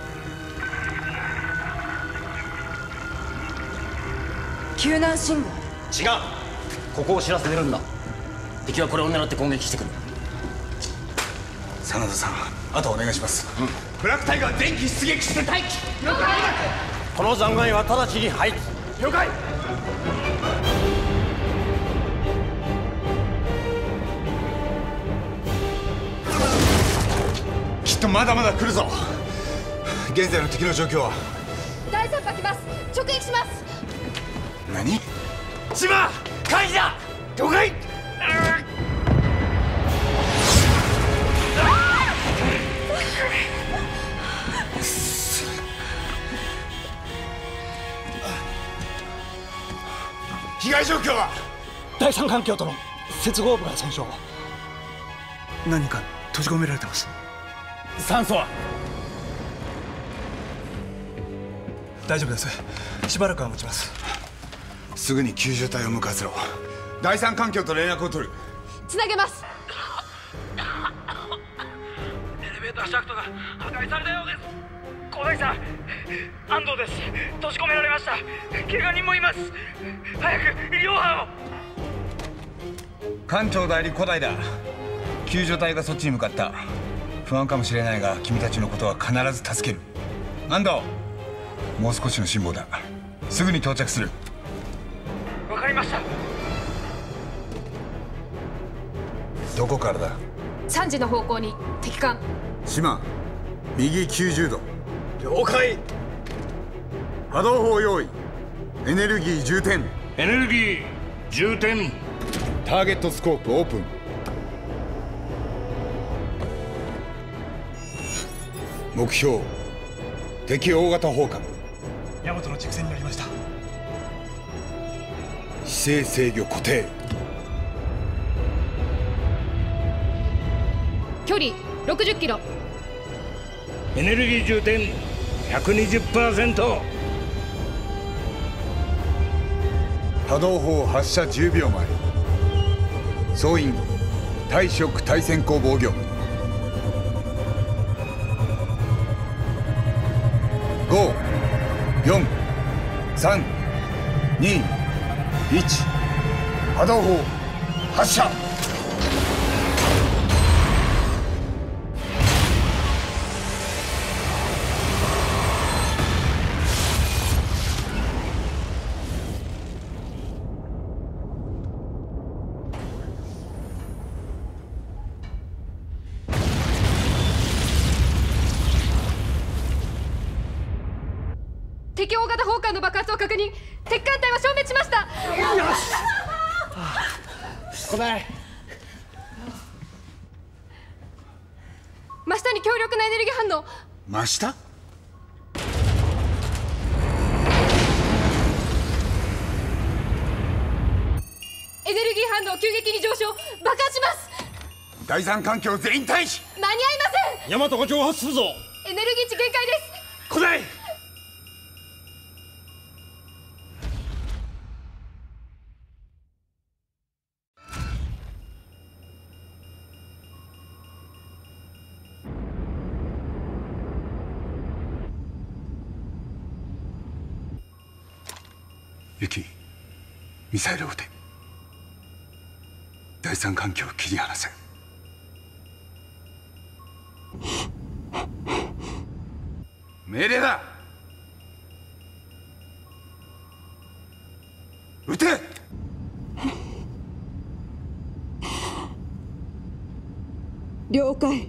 救難信号。 違う、ここを知らせてるんだ。敵はこれを狙って攻撃してくる。 真田さん、あとお願いします。うん、 ブラックタイガー電気出撃して待機。了解。 この残骸は直ちに廃棄。 了解。 きっとまだまだ来るぞ。現在の敵の状況は。 大惨破来ます。直撃します。 何？ 島回避だ。了解。被害状況は？ 第三環境との接合部が損傷。何か閉じ込められてます。 酸素は？ 大丈夫です。しばらくは持ちます。 すぐに救助隊を向かわせろ。 第三環境と連絡を取る。 つなげます。 エレベーターシャフトが破壊されたようです。小田井さん、安藤です。閉じ込められました。怪我人もいます。早く医療班を。 艦長代理古代だ。救助隊がそっちに向かった。不安かもしれないが君たちのことは必ず助ける。安藤、もう少しの辛抱だ。すぐに到着する。 わかりました。 どこからだ？ さんじの方向に敵艦。 島、右きゅうじゅうど。 了解。 波動砲用意。エネルギー充填。 エネルギー充填。 ターゲットスコープオープン。目標、敵大型砲火。 大和の直線になりました。 姿勢制御固定。 距離ろくじゅっキロ。 エネルギー充填 ひゃくにじゅっパーセント。 波動砲発射じゅうびょうまえ。総員対食対先行防御。ご、よん、さん、に、いち。波動砲発射。 敵大型砲艦の爆発を確認。敵艦隊は消滅しました。 よし。小田井。 真下に強力なエネルギー反応。 真下？ エネルギー反応急激に上昇。爆発します。 第三環境全員退避。 間に合いません。 大和が蒸発するぞ。 エネルギー値限界です。 小田井。 ユキ、ミサイルを撃て。第三環境を切り離せ。命令だ。撃て。 了解。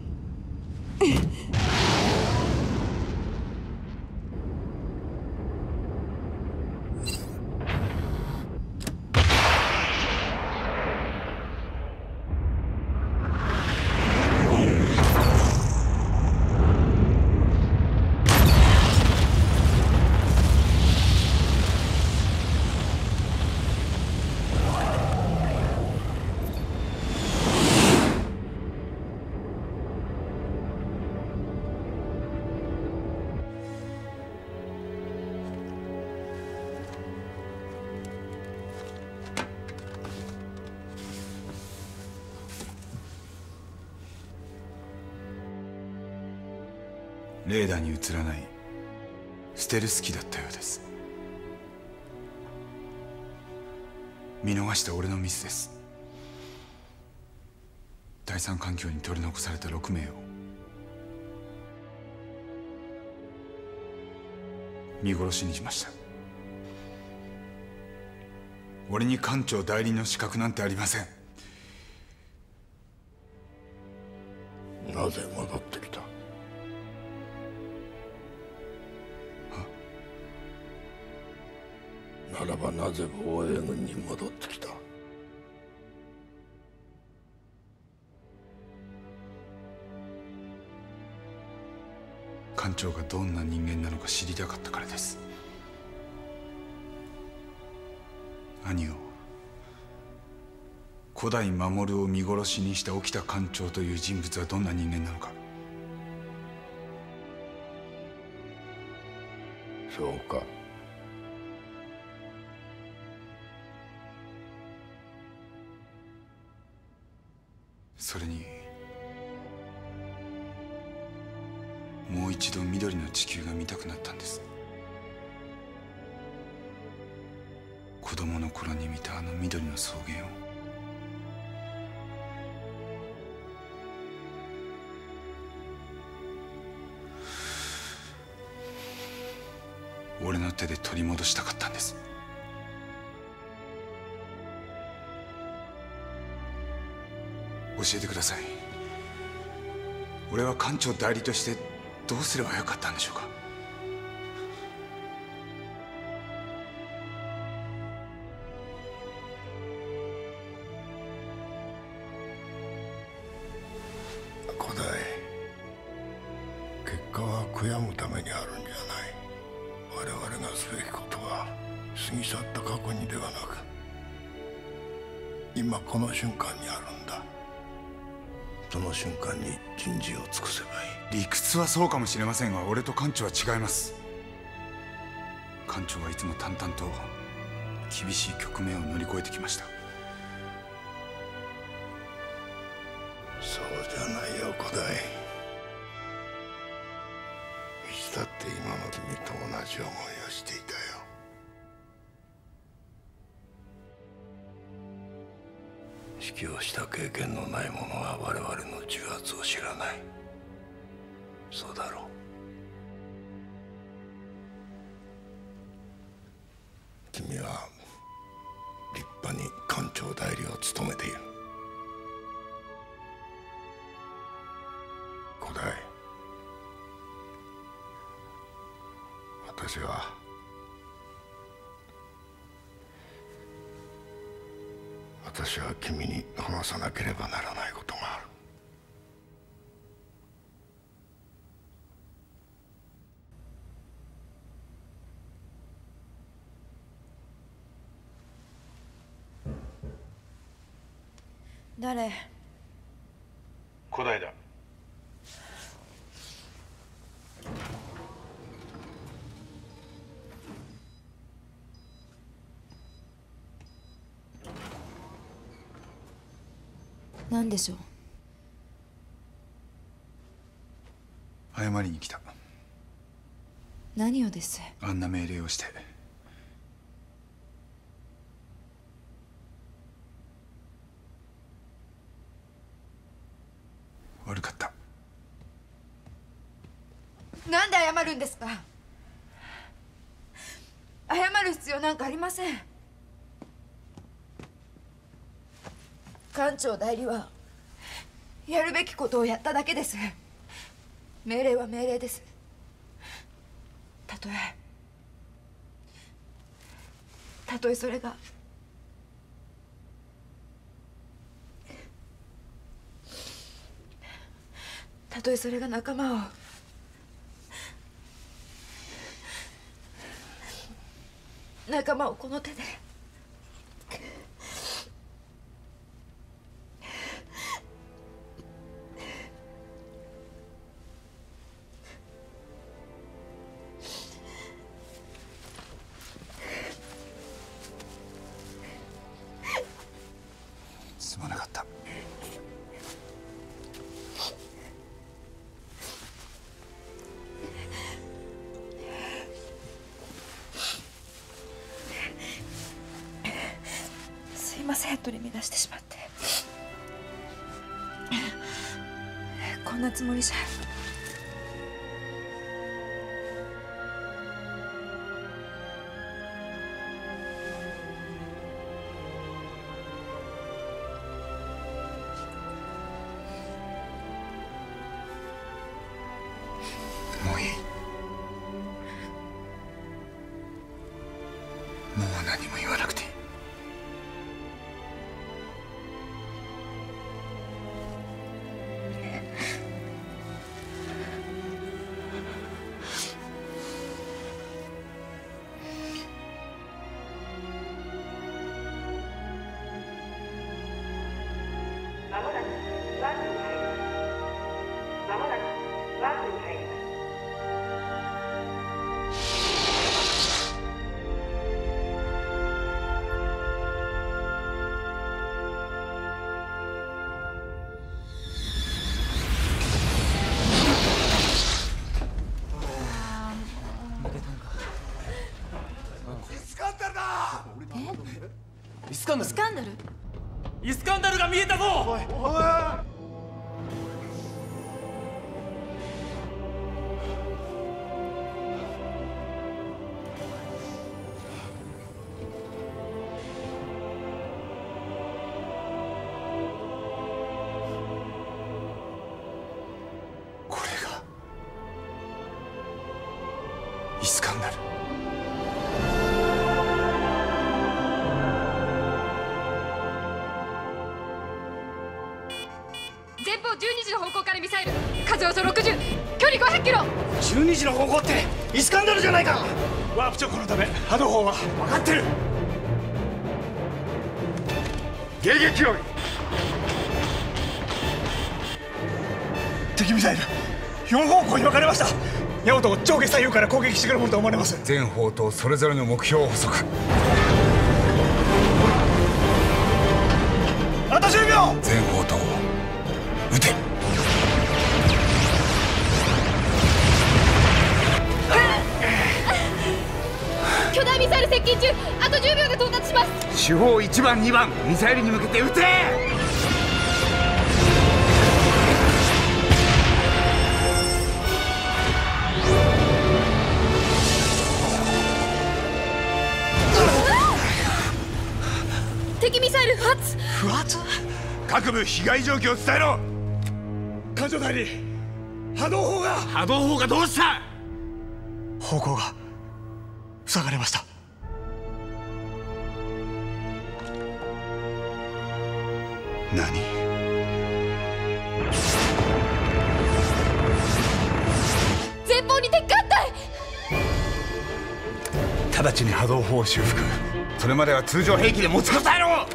レーダーに映らないステルス機だったようです。見逃した俺のミスです。第三環境に取り残されたろくめいを見殺しにしました。俺に艦長代理の資格なんてありません。 なぜ戻ってきた？ならばなぜ防衛軍に戻ってきた？ 艦長がどんな人間なのか知りたかったからです。兄を古代守を見殺しにした沖田艦長という人物はどんな人間なのか。 そうか。 それにもう一度緑の地球が見たくなったんです。子供の頃に見たあの緑の草原を。俺の手で取り戻したかったんです。教えてください。俺は艦長代理としてどうすればよかったんでしょうか。 古代、結果は悔やむためにあるんじゃない。我々がすべきことは過ぎ去った過去にではなく、今この瞬間にあるんだ。その瞬間に人事を尽くせばいい。 理屈はそうかもしれませんが、俺と艦長は違います。艦長はいつも淡々と厳しい局面を乗り越えてきました。 そうじゃないよ古代。いつだって今の君と同じ思いをしていたよ。指揮をした経験のない者は我々の重圧を知らない。そうだろう。君は立派に艦長代理を務めている。古代、私は私は君に話さなければならないことがある。 誰？ 古代だ。 何でしょう？ 謝りに来た。 何をです？ あんな命令をして。悪かった。 なんで謝るんですか？謝る必要なんかありません。艦長代理はやるべきことをやっただけです。命令は命令です。たとえたとえそれがたとえそれが仲間を仲間をこの手で。 すまなかった。 すいません、取り乱してしまって。こんなつもりじゃ。 もういい。もう何も言わなくていい。 まもなくワープに入ります。まもなくワープに入ります。 カンダルスカンダルイスカンダルが見えたぞ。おいおいイスカンダル。 前方じゅうにじの方向からミサイル、数およそろくじゅう、距離ごひゃくキロ。 じゅうにじの方向ってイスカンダルじゃないか。ワープ直後のため波動砲は分かってる。 迎撃用意。 敵ミサイルよん方向に分かれました。ヤマトを上下左右から攻撃してくるものと思われます。 全砲塔それぞれの目標を補足。 あとじゅうびょう。 全砲塔撃て。 巨大ミサイル接近中、あとじゅうびょうで到達します。 主砲いちばんにばんミサイルに向けて撃て。 敵ミサイル不発。 不発。 各部被害状況を伝えろ。 艦長代理、波動砲が波動砲がどうした。 方向が塞がれました。 何。 前方に敵艦隊。 直ちに波動砲を修復。 それまでは通常兵器で持ちこたえろ。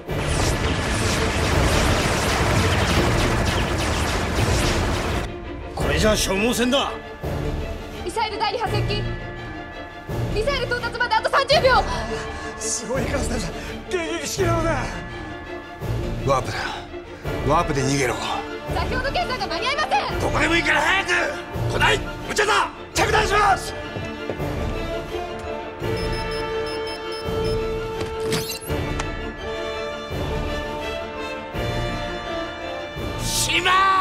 これじゃ消耗戦だ。 ミサイル第二波接近。ミサイル到達まであとさんじゅうびょう。 すごい数だ。迎撃しきれません。 ワープだ。ワープで逃げろ。 座標の計算が間に合いません。 どこでもいいから早く。古代無茶だ。 着弾します。 島。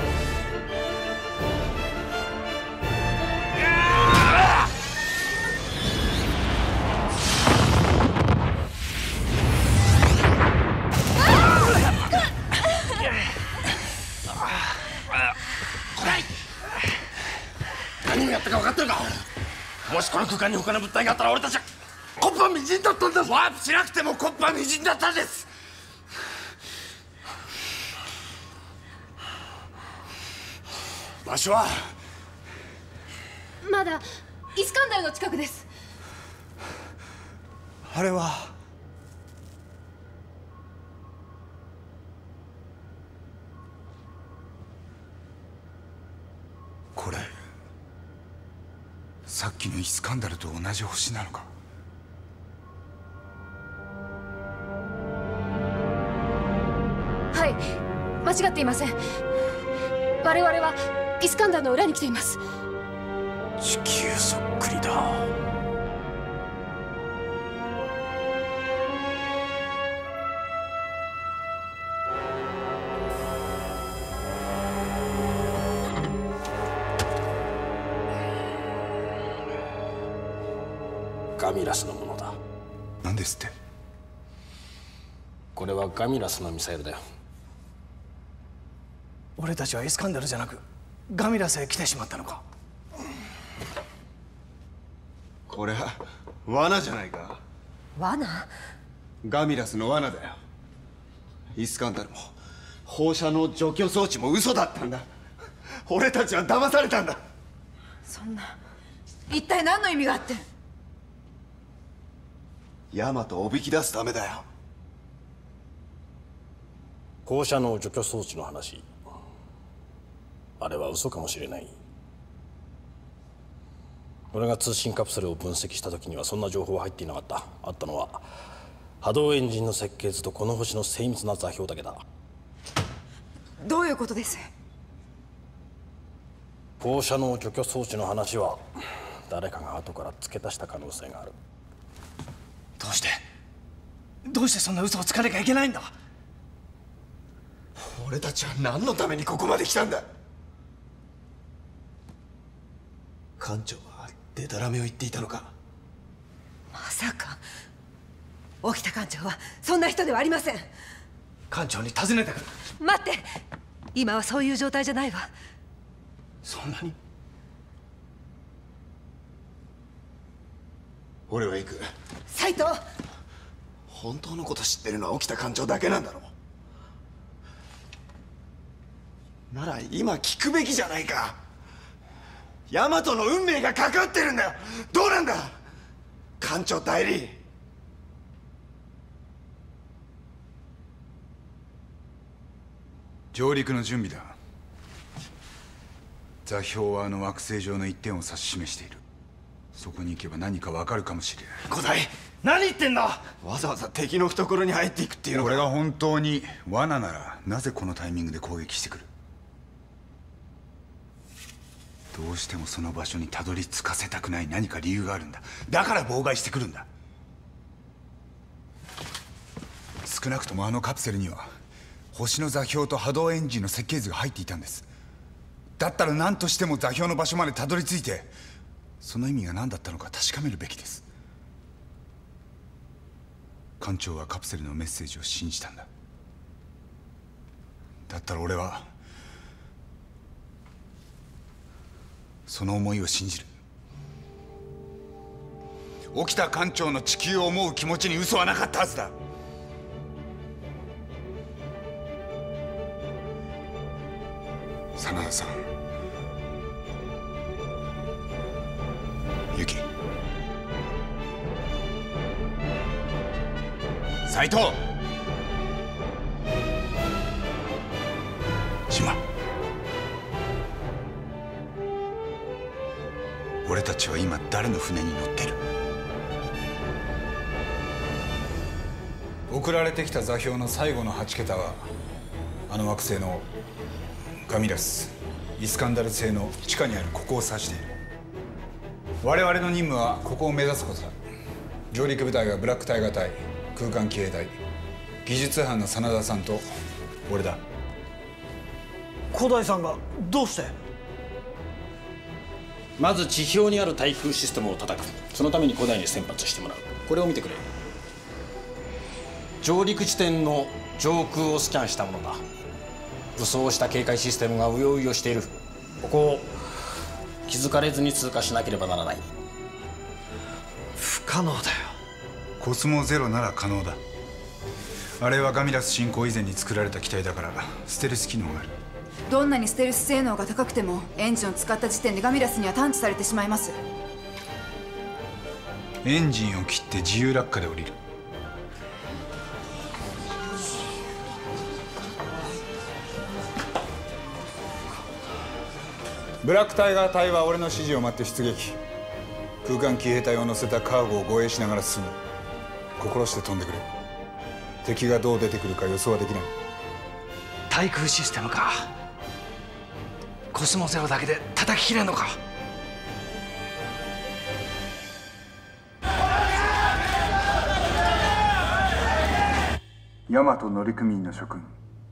何をやったか分かってるか。もしこの空間に他の物体があったら俺たちは木っ端みじんだったんだ。 ワープしなくても木っ端みじんだったんです。 場所はまだイスカンダルの近くです。 あれはこれさっきのイスカンダルと同じ星なのか。 はい、間違っていません。我々はイスカンダルの裏に来ています。 地球そっくりだ。ガミラスのものだ。 何ですって。 これはガミラスのミサイルだよ。 俺たちはイスカンダルじゃなくガミラスへ来てしまったのか。 これは罠じゃないか。 罠？ ガミラスの罠だよ。イスカンダルも放射能除去装置も嘘だったんだ。俺たちは騙されたんだ。 そんな一体何の意味があって。 ヤマトをおびき出すためだよ。 放射能除去装置の話、あれは嘘かもしれない。俺が通信カプセルを分析した時にはそんな情報は入っていなかった。あったのは波動エンジンの設計図とこの星の精密な座標だけだ。 どういうことです？ 放射能除去装置の話は誰かが後から付け足した可能性がある。 どうしてどうしてそんな嘘をつかなきゃいけないんだ。 俺たちは何のためにここまで来たんだ。艦長はデタラメを言っていたのか。 まさか沖田艦長はそんな人ではありません。 艦長に尋ねてくる。 待って、今はそういう状態じゃないわ。 そんなに？俺は行く。 斉藤、 本当のこと知ってるのは沖田艦長だけなんだろう。なら今聞くべきじゃないか。大和の運命がかかってるんだよ。どうなんだ艦長代理。 上陸の準備だ。座標はあの惑星上の一点を指し示している。そこに行けば何かわかるかもしれない。 五代、何言ってんだ。わざわざ敵の懐に入っていくっていうのか。 これが本当に罠ならなぜこのタイミングで攻撃してくる。どうしてもその場所にたどり着かせたくない何か理由があるんだ。だから妨害してくるんだ。少なくともあのカプセルには星の座標と波動エンジンの設計図が入っていたんです。だったら何としても座標の場所までたどり着いて、その意味が何だったのか確かめるべきです。艦長はカプセルのメッセージを信じたんだ。だったら俺はその思いを信じる。沖田艦長の地球を思う気持ちに嘘はなかったはずだ。真田さん、ユキ、斉藤、島、俺たちは今誰の船に乗ってる？送られてきた座標の最後のはち桁はあの惑星のガミラス・イスカンダル星の地下にあるここを指している。我々の任務はここを目指すことだ。上陸部隊はブラックタイガー隊、空間騎兵隊、技術班の真田さんと俺だ。 古代さんがどうして？ まず地表にある対空システムを叩く。そのために古代に先発してもらう。これを見てくれ。上陸地点の上空をスキャンしたものだ。武装した警戒システムがうようよしている。ここを気づかれずに通過しなければならない。 不可能だよ。 コスモゼロなら可能だ。あれはガミラス侵攻以前に作られた機体だからステルス機能がある。 どんなにステルス性能が高くてもエンジンを使った時点でガミラスには探知されてしまいます。 エンジンを切って自由落下で降りる。ブラックタイガー隊は俺の指示を待って出撃。空間騎兵隊を乗せたカーゴを護衛しながら進む。心して飛んでくれ。敵がどう出てくるか予想はできない。 対空システムか。コスモゼロだけで叩ききれんのか。 大和乗組員の諸君、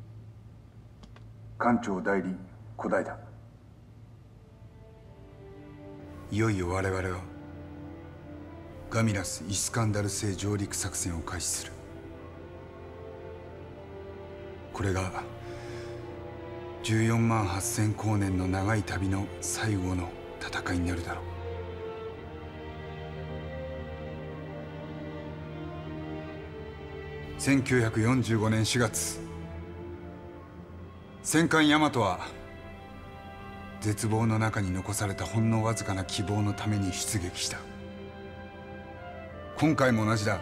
艦長代理小平だ。いよいよ我々はガミラス・イスカンダル星上陸作戦を開始する。これがじゅうよんまんはっせん光年の長い旅の最後の戦いになるだろう。せんきゅうひゃくよんじゅうごねんしがつ、戦艦大和は絶望の中に残されたほんのわずかな希望のために出撃した。今回も同じだ。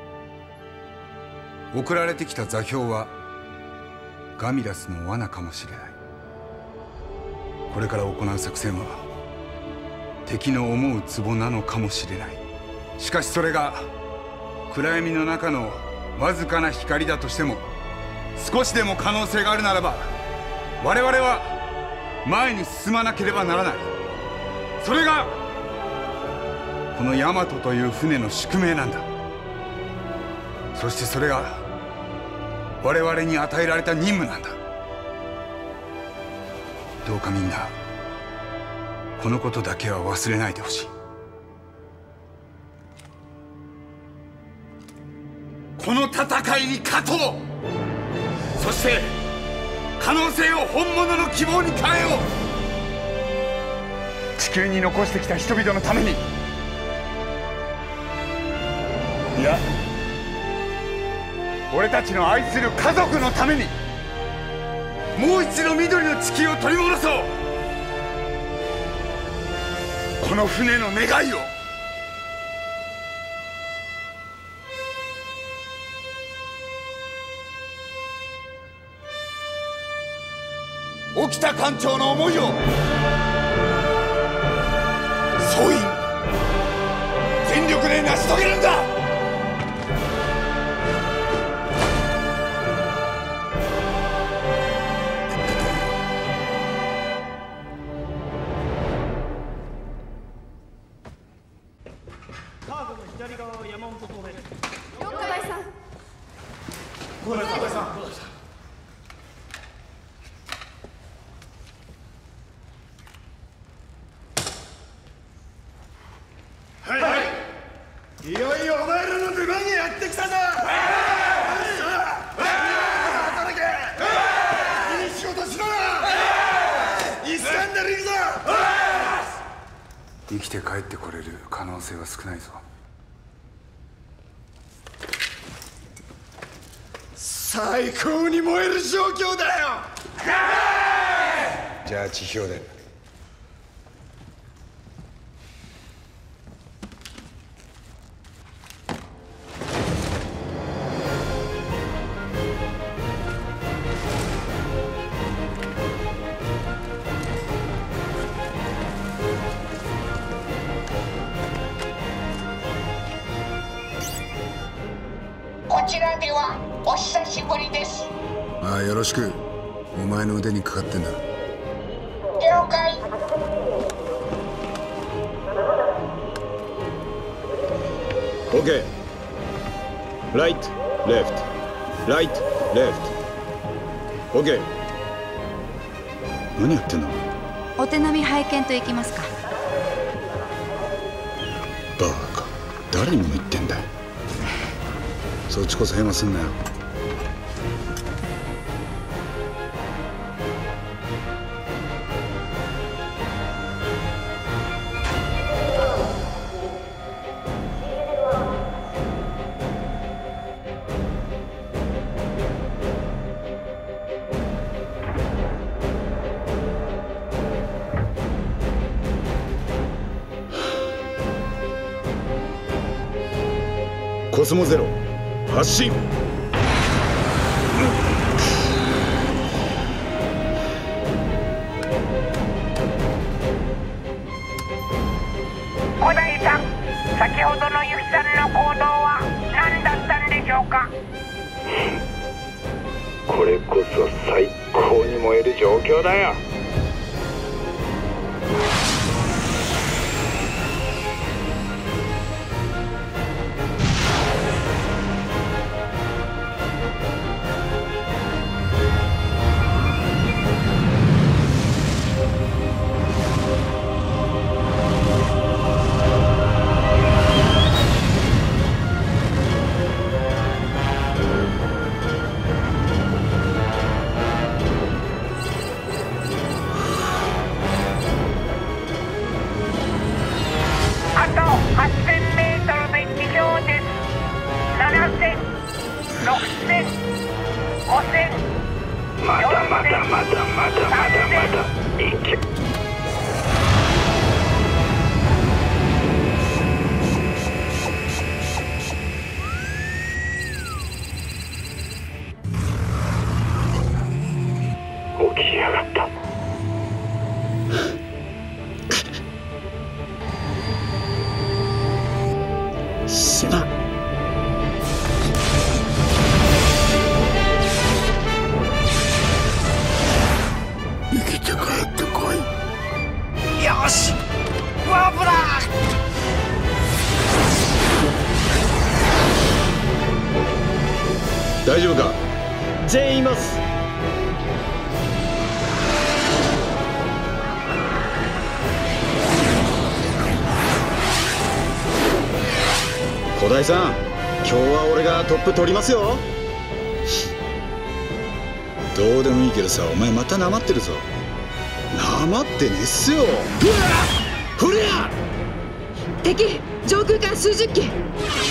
送られてきた座標はガミラスの罠かもしれない。これから行う作戦は敵の思う壺なのかもしれない。しかしそれが暗闇の中のわずかな光だとしても、少しでも可能性があるならば我々は前に進まなければならない。それがこの大和という船の宿命なんだ。 そしてそれが我々に与えられた任務なんだ。どうかみんなこのことだけは忘れないでほしい。この戦いに勝とう。そして可能性を本物の希望に変えよう。地球に残してきた人々のために、いや俺たちの愛する家族のために、もう一度緑の地球を取り戻そう。この船の願いを。沖田艦長の思いを総員全力で成し遂げるんだ。 いよいよお前らの出番がやってきたぞ。働け。いい仕事しろ。イスカンダル行くぞ。 生きて帰ってこれる可能性は少ないぞ。 最高に燃える状況だよ。 じゃあ地表で。 こちらではお久しぶりです。 ああ、よろしく。お前の腕にかかってんだ。 了解。 オーケー。ライト、レフト、ライト、レフト。オーケー。 何やってんの？ お手並み拝見といきますか。 バカ、誰にも言ってんだよ。そっちこそヘマすんなよ。 コスモゼロ発進。 小田井さん、先ほどのユキさんの行動は何だったんでしょうか。 これこそ最高に燃える状況だよ。 まだまだまだまだまだまだいけ。起きやがった。 死な。 生きて帰ってこい。 よし、ワープだ。 大丈夫か？ 全員います。 小田井さん、今日は俺がトップ取りますよ。どうでもいいけどさ、お前またなまってるぞ。なまってねっすよ。フレア！ 敵上空から数十機。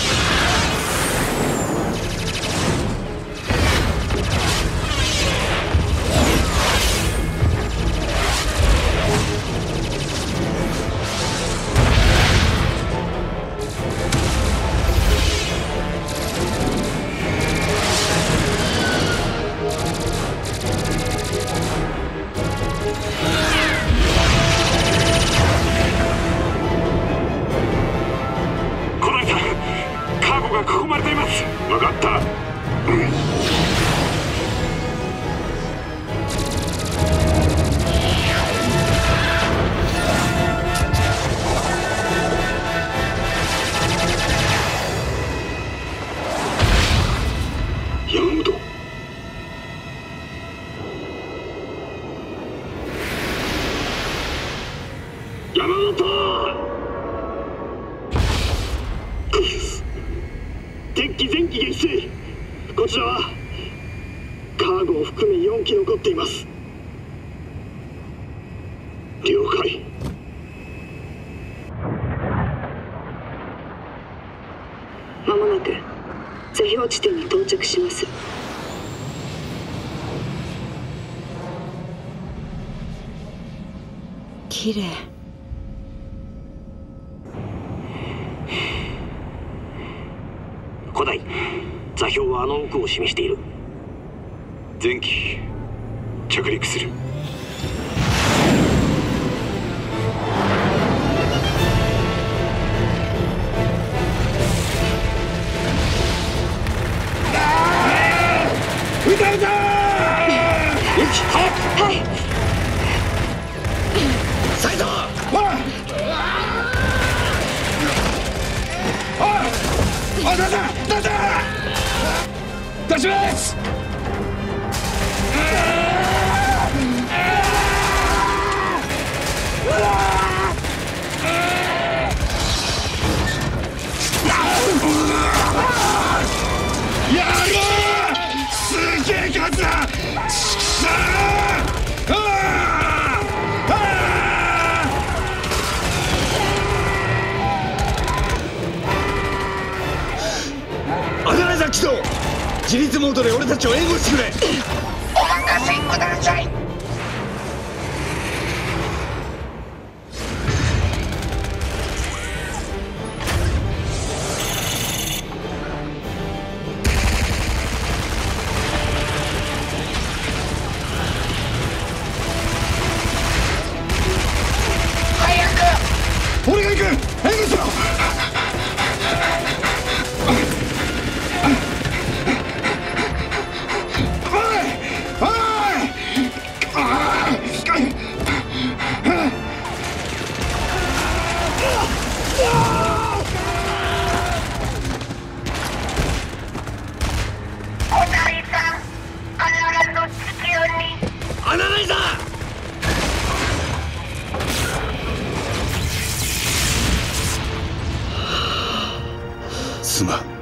地点に到着します。綺麗。 古代座標はあの奥を示している。 前期着陸する。 撃たれたー！ユキ、早く！はい。斉藤！おい！おい！おい、なんだ！なんだ！出します！やる！すげえ数だ！ちくしょう！アナライザー起動！自立モードで俺たちを援護してくれ！ お任せください。 俺が行く！援護しろ！おい！おい！ お大さん、必ず地球に。 アナライザー！すまん。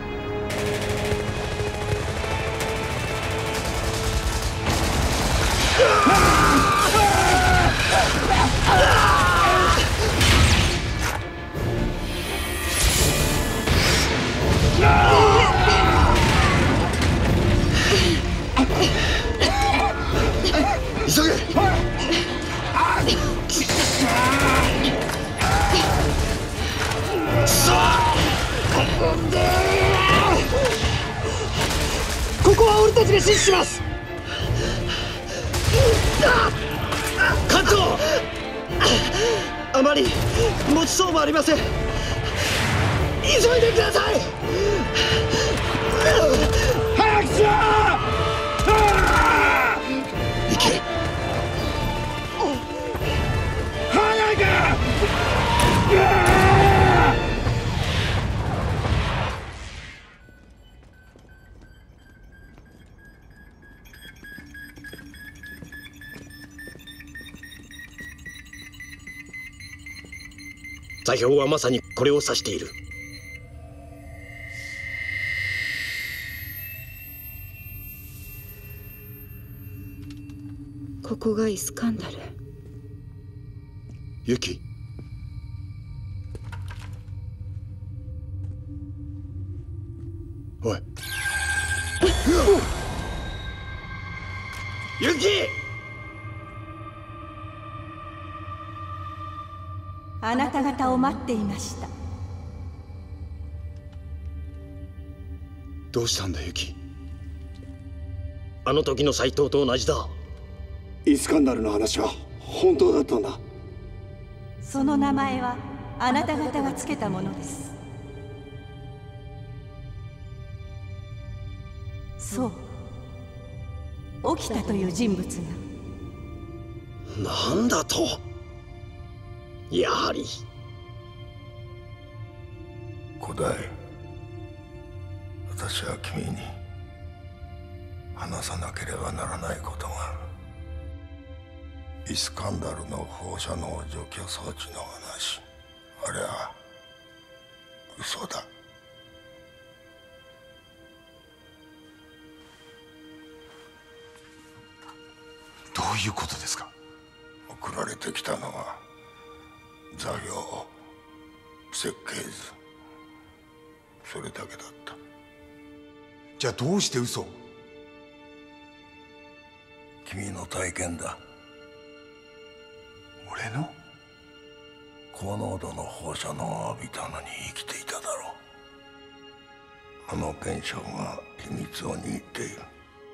急げ！ ここは俺たちが指示します。 艦長！ あまり持ちそうもありません。急いでください。 早くしろ！行け！早く！ 座標はまさにこれを指している。 ここがイスカンダル。 ユキ、おいユキ！ あなた方を待っていました。 どうしたんだユキ？ あの時の斎藤と同じだ。 イスカンダルの話は本当だったんだ。 その名前はあなた方がつけたものです。そう、起きたという人物が。 なんだと？やはり古代、私は君に話さなければならないことがある。イスカンダルの放射能除去装置の話、あれは嘘だ。 どういうことですか？ 送られてきたのは座標、設計図、それだけだった。 じゃあどうして嘘を？ 君の体験だ。 俺の？ 高濃度の放射能を浴びたのに生きていただろう。あの現象が秘密を握っている。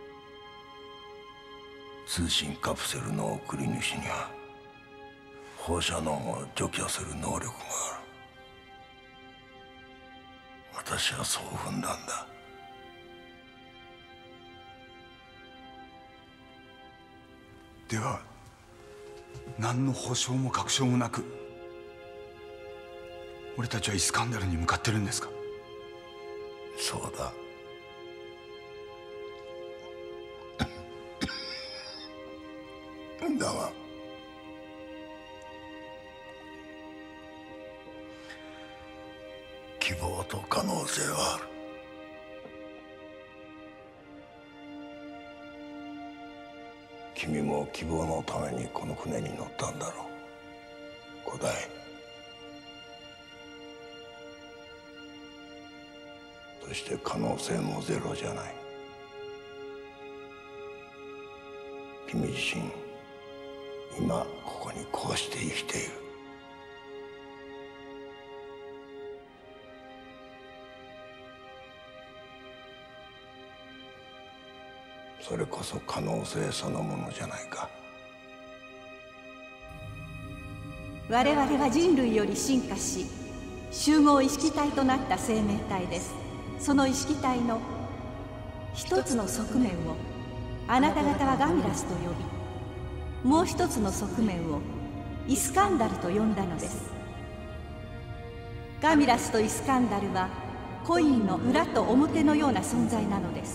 通信カプセルの送り主には放射能を除去する能力がある。私はそう踏んだんだ。 では何の保証も確証もなく俺たちはイスカンダルに向かってるんですか？ そうだ。だが希望と可能性はある。君も希望のためにこの船に乗ったんだろう、古代。そして可能性もゼロじゃない。君自身今ここにこうして生きている。それこそ可能性そのものじゃないか。 我々は人類より進化し集合意識体となった生命体です。その意識体の一つの側面をあなた方はガミラスと呼び、もう一つの側面をイスカンダルと呼んだのです。ガミラスとイスカンダルはコインの裏と表のような存在なのです。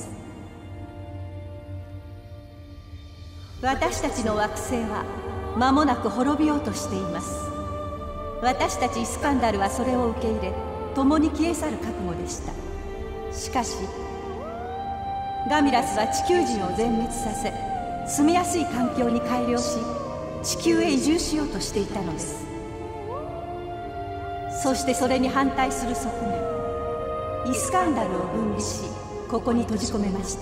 私たちの惑星は間もなく滅びようとしています。私たちイスカンダルはそれを受け入れ、共に消え去る覚悟でした。しかしガミラスは地球人を全滅させ、住みやすい環境に改良し地球へ移住しようとしていたのです。そしてそれに反対する側面、イスカンダルを分離しここに閉じ込めました。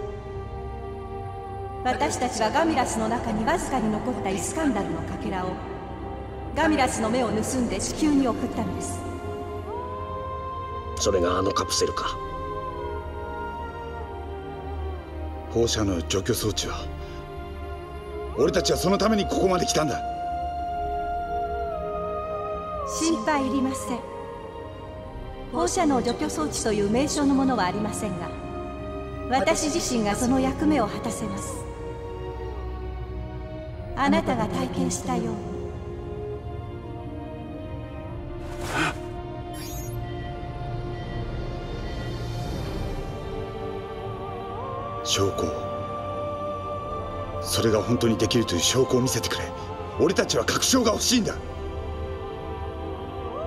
私たちはガミラスの中にわずかに残ったイスカンダルのかけらをガミラスの目を盗んで地球に送ったのです。 それがあのカプセルか。 放射能除去装置は俺たちはそのためにここまで来たんだ。 心配いりません。放射能除去装置という名称のものはありませんが、私自身がその役目を果たせます。あなたが体験したように。 証拠を、それが本当にできるという証拠を見せてくれ。俺たちは確証が欲しいんだ。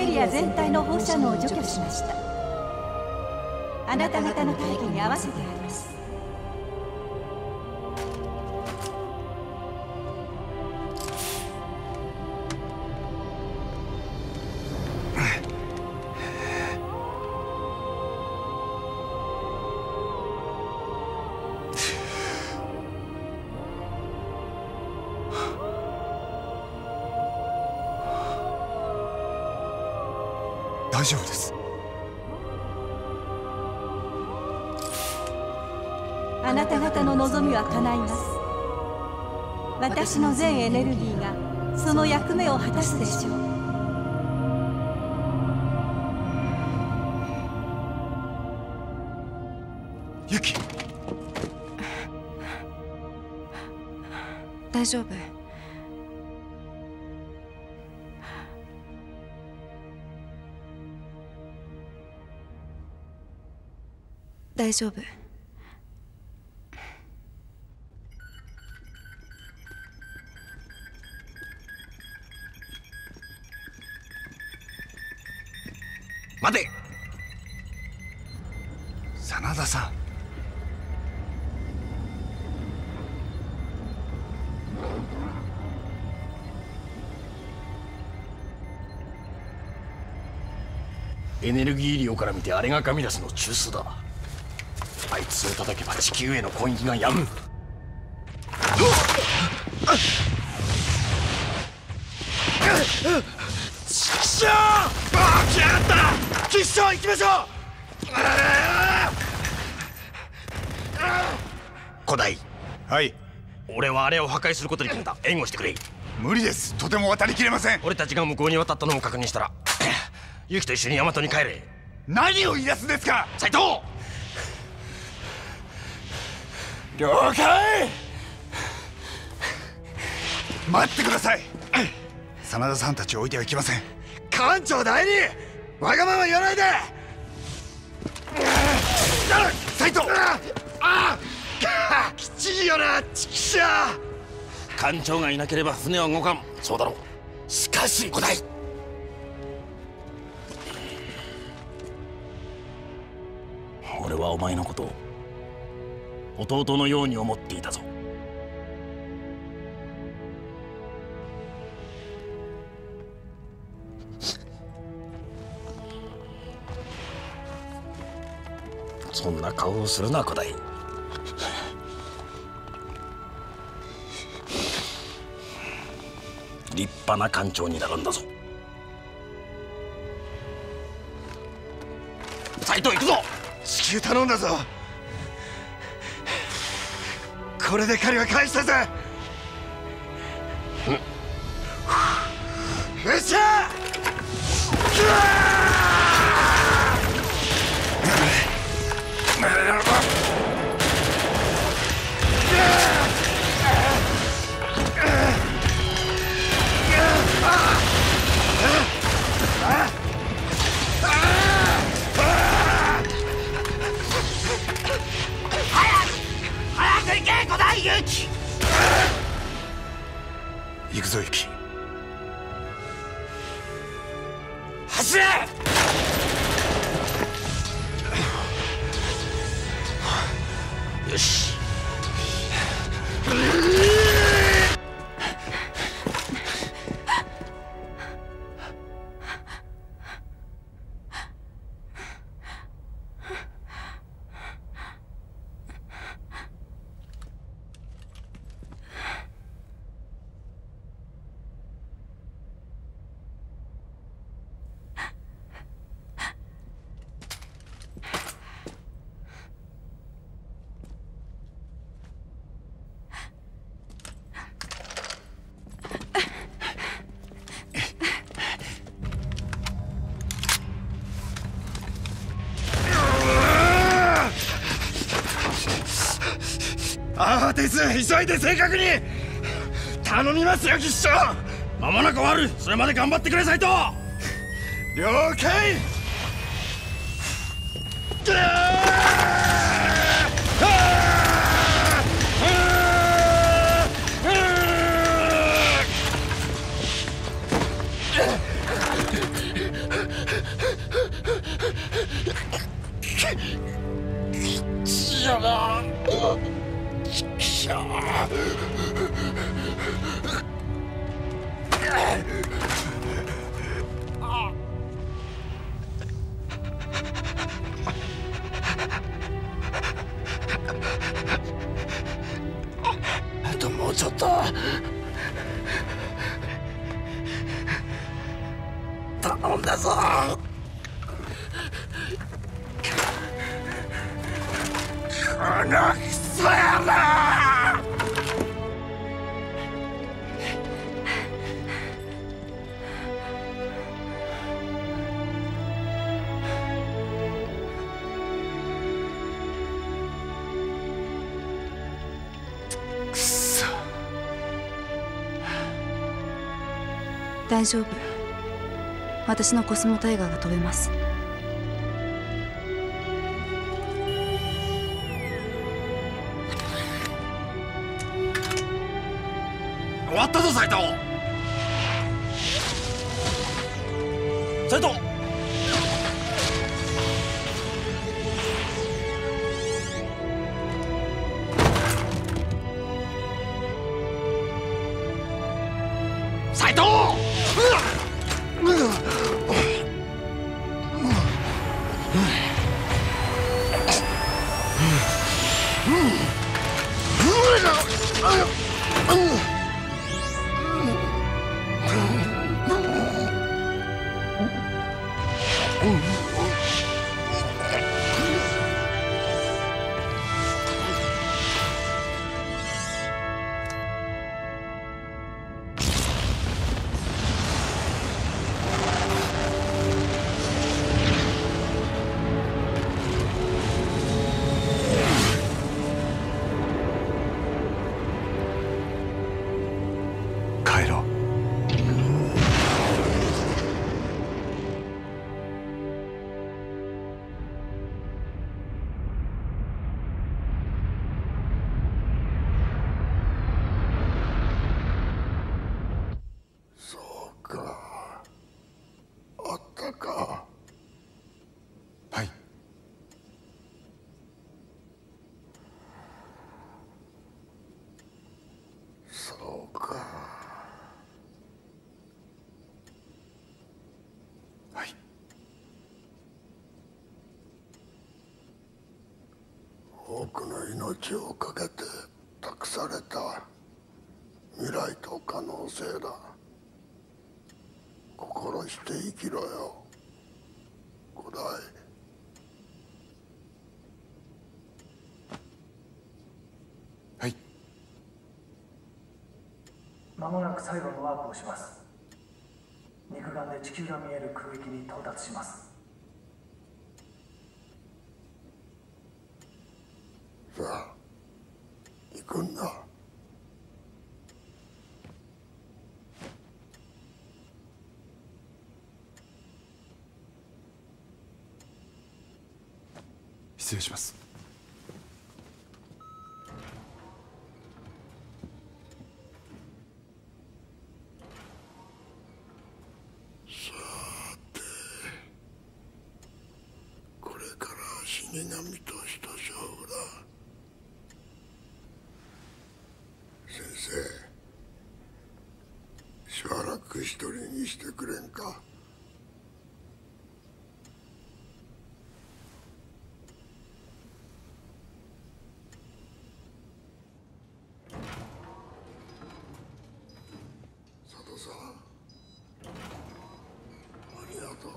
エリア全体の放射能を除去しました。あなた方の大義に合わせてあります。 大丈夫です。 あなた方の望みは叶います。私の全エネルギーがその役目を果たすでしょう。 ユキ、 大丈夫。大丈夫。 待て、真田さん。 エネルギー量から見てあれがガミラスの中枢だ。あいつを叩けば地球への攻撃がやむ。 ちくしょう！ああ、来やがった！キッション行きましょう！ 古代。 はい。 俺はあれを破壊することに決めた。援護してくれ。 無理です。とても渡りきれません。 俺たちが向こうに渡ったのも確認したらユキと一緒にヤマトに帰れ。 何を言い出すんですか、 斉藤！ 了解。待ってください。真田さんたちを置いてはいけません。艦長代理、わがまま言わないで。斉藤、ああ、きちいよな、ちくしょう。 艦長がいなければ船は動かん。そうだろう。 しかし古代、俺はお前のことを弟のように思っていたぞ。そんな顔をするな、古代。立派な艦長になるんだぞ。斉藤、行くぞ。 地球頼んだぞ。これで借りは返したぜ。 うん、 よっしゃ行くぞ、ユキ。走れ！ よし。 ああです。急いで正確に頼みますよ、吉祥。 間もなく終わる。それまで頑張ってくれ、斉藤。 了解。 しゃあともうちょっと頼んだぞ。このクソ野郎！くそ。 大丈夫。私のコスモタイガーが飛べます。 終わったぞ斉藤。斉藤。斉藤。帰ろう。 そうか、あったか。 はい。 そうか。 はい。 多くの命をかけて託された未来と可能性だ。心して生きろよ、古代。 はい。 間もなく最後のワープをします。肉眼で地球が見える空域に到達します。 さあ、行くんだ。 失礼します。 さて、これから死神と一勝負だ。先生、しばらく一人にしてくれんか。佐藤さん、ありがとう。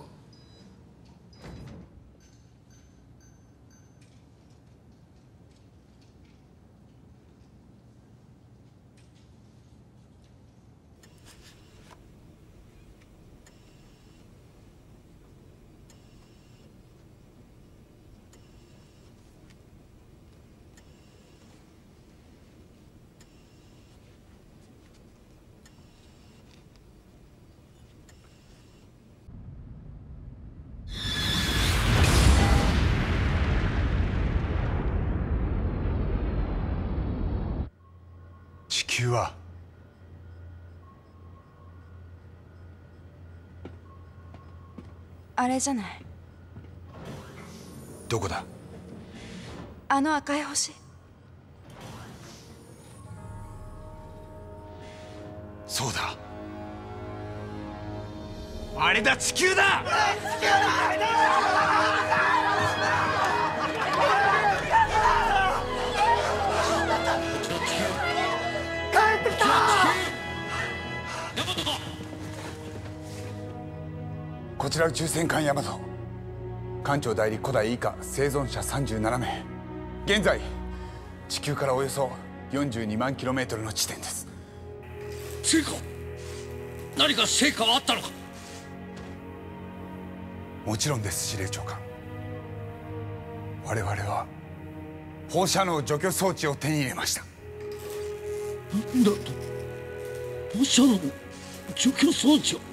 地球はあれじゃない。 どこだ？ あの赤い星。 そうだ、あれだ、地球だ。地球だ。帰ってきた。 こちら宇宙戦艦ヤマト、艦長代理古代以下生存者さんじゅうななめい、現在地球からおよそよんじゅうにまんキロメートルの地点です。 成果、何か成果はあったのか？ もちろんです、司令長官。我々は放射能除去装置を手に入れました。 なんだと？放射能除去装置を？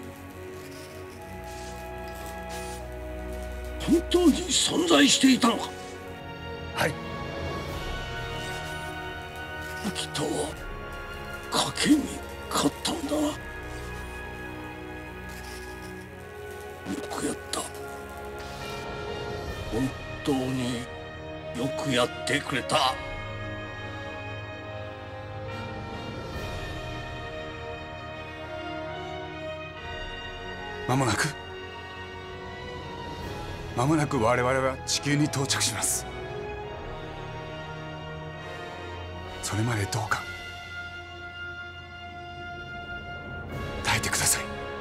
本当に存在していたのか？ はい。 秋田は賭けに勝ったんだな。よくやった。本当によくやってくれた。 間もなく間もなく我々は地球に到着します。それまでどうか耐えてください。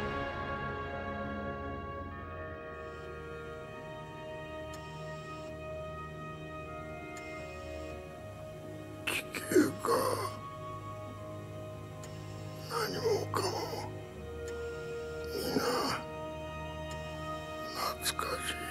地球か、何もかもみんな懐かしい。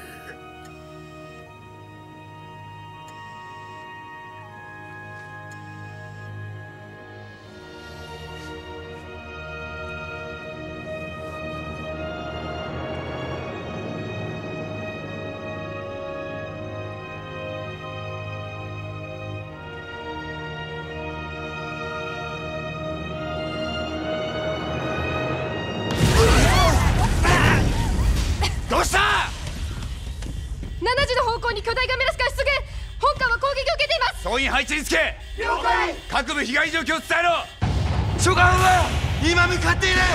どうした？ しちじの方向に巨大ガメラスが出現。本艦は攻撃を受けています。 総員配置につけ。 了解。 各部被害状況を伝えろ。諸艦は今向かっている。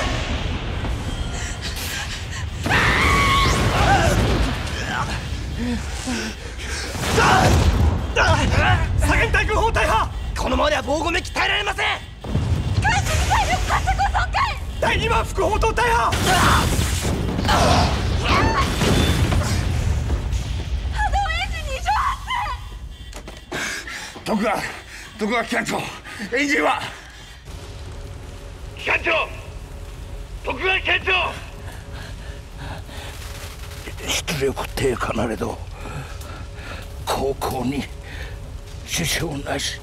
左舷対空砲大破。このままでは防護メッキ耐えられません。 艦首ミサイル発射口損壊。 だいにばん副砲塔大破。 波動エンジンに異常発生。徳川徳川機関長、エンジンは？機関長、徳川機関長。 出力低下なれど航行に支障なし。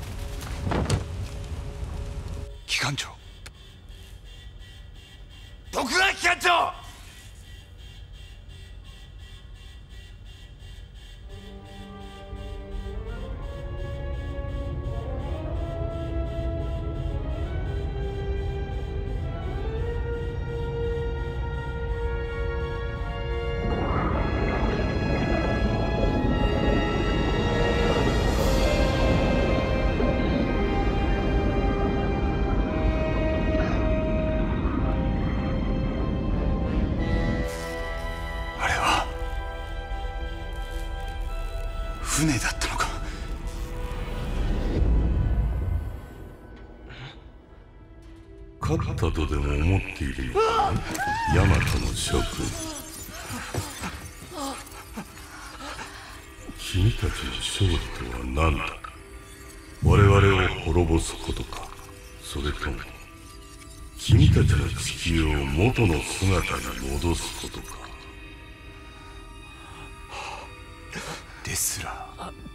機関長、 徳川機関長。 船だったのか。 勝ったとでも思っているのかね、ヤマトの諸君。君たちの勝利とは何だ？我々を滅ぼすことか、それとも君たちの地球を元の姿に戻すことか。 ですら、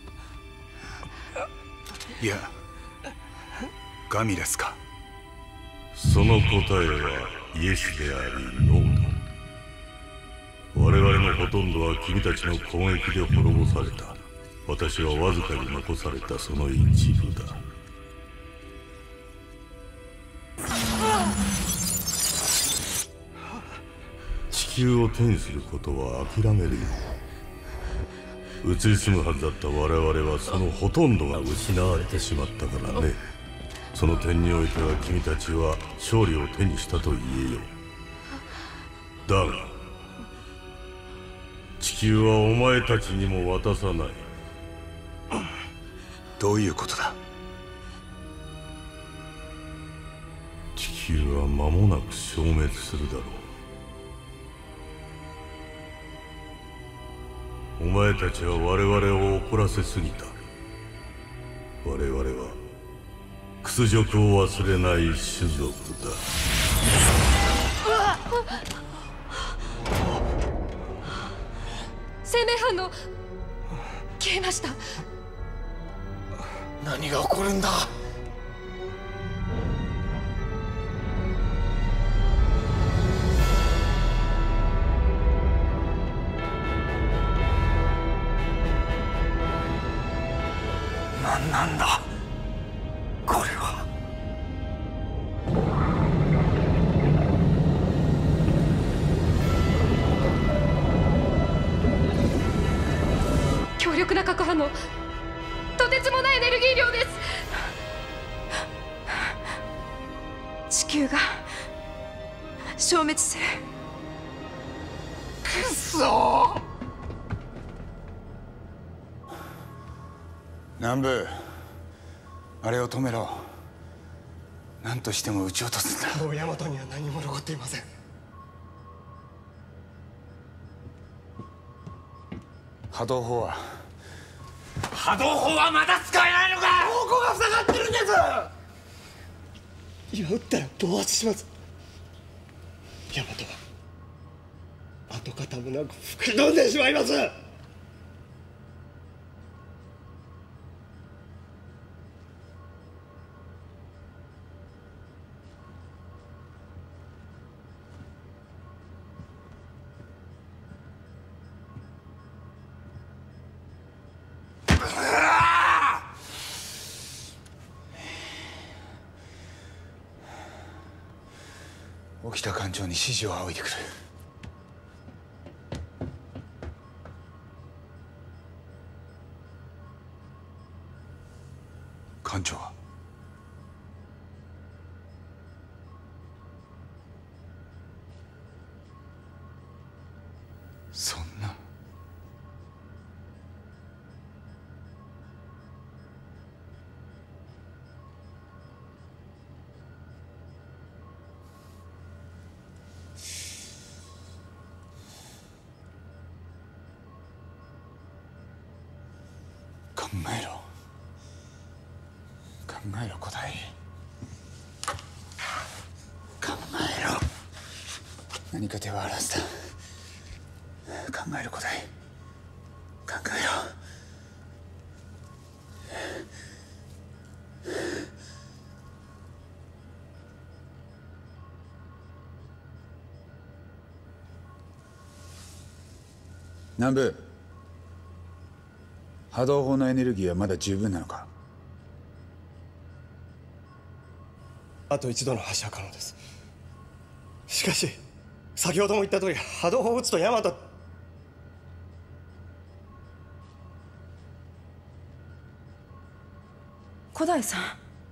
いや、ガミラスか。 その答えはイエスでありノーだ。我々のほとんどは君たちの攻撃で滅ぼされた。私はわずかに残されたその一部だ。地球を手にすることは諦めるよ。移り住むはずだった我々はそのほとんどが失われてしまったからね。 その点においては君たちは勝利を手にしたと言えよう。だが地球はお前たちにも渡さない。 どういうことだ？ 地球は間もなく消滅するだろう。お前たちは我々を怒らせすぎた。我々は屈辱を忘れない種族だ。 生命反応消えました。 何が起こるんだ？何なんだこれは。 強力な核反応、とてつもないエネルギー量です。 地球が消滅する。 くそー。 南部、あれを止めろ。何としても撃ち落とすんだ。 もうヤマトには何も残っていません。 波動砲は波動砲はまだ使えないのか？ 方向が塞がってるんです。今撃ったら暴発します。ヤマトは跡形もなく吹き飛んでしまいます。 沖田艦長に指示を仰いでくる。艦長はそんな。考えろ考えろ古代、考えろ。何か手はあるはずだ。考えろ古代、考えろ。南部、波動砲のエネルギーはまだ十分なのか？ あと一度の発射可能です。しかし先ほども言った通り波動砲を撃つとヤマト。 古代さん、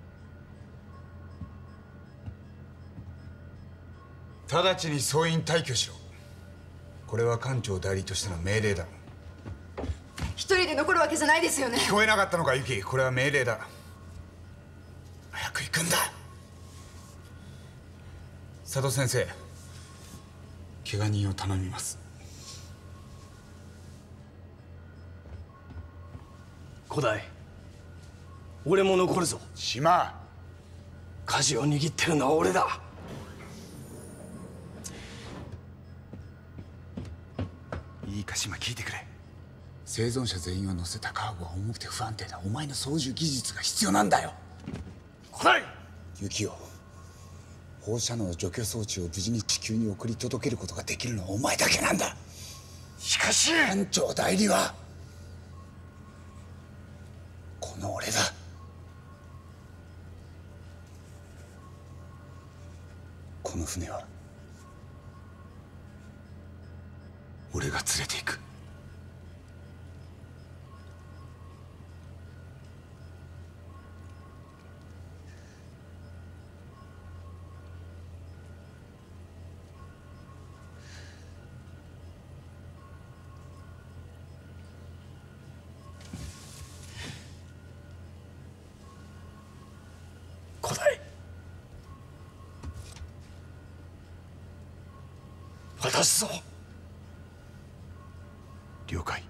直ちに総員退去しろ。これは艦長代理としての命令だ。 一人で残るわけじゃないですよね。 聞こえなかったのかユキ？これは命令だ。早く行くんだ。佐渡先生、怪我人を頼みます。 古代、俺も残るぞ。 島、 舵を握ってるのは俺だ。 いいか島、聞いてくれ。生存者全員を乗せたカーゴは重くて不安定だ。お前の操縦技術が必要なんだよ。 古代、 ユキオ、放射能除去装置を無事に地球に送り届けることができるのはお前だけなんだ。 しかし艦長代理はこの俺だ。この船は俺が連れて行く。 古代、渡すぞ。 了解。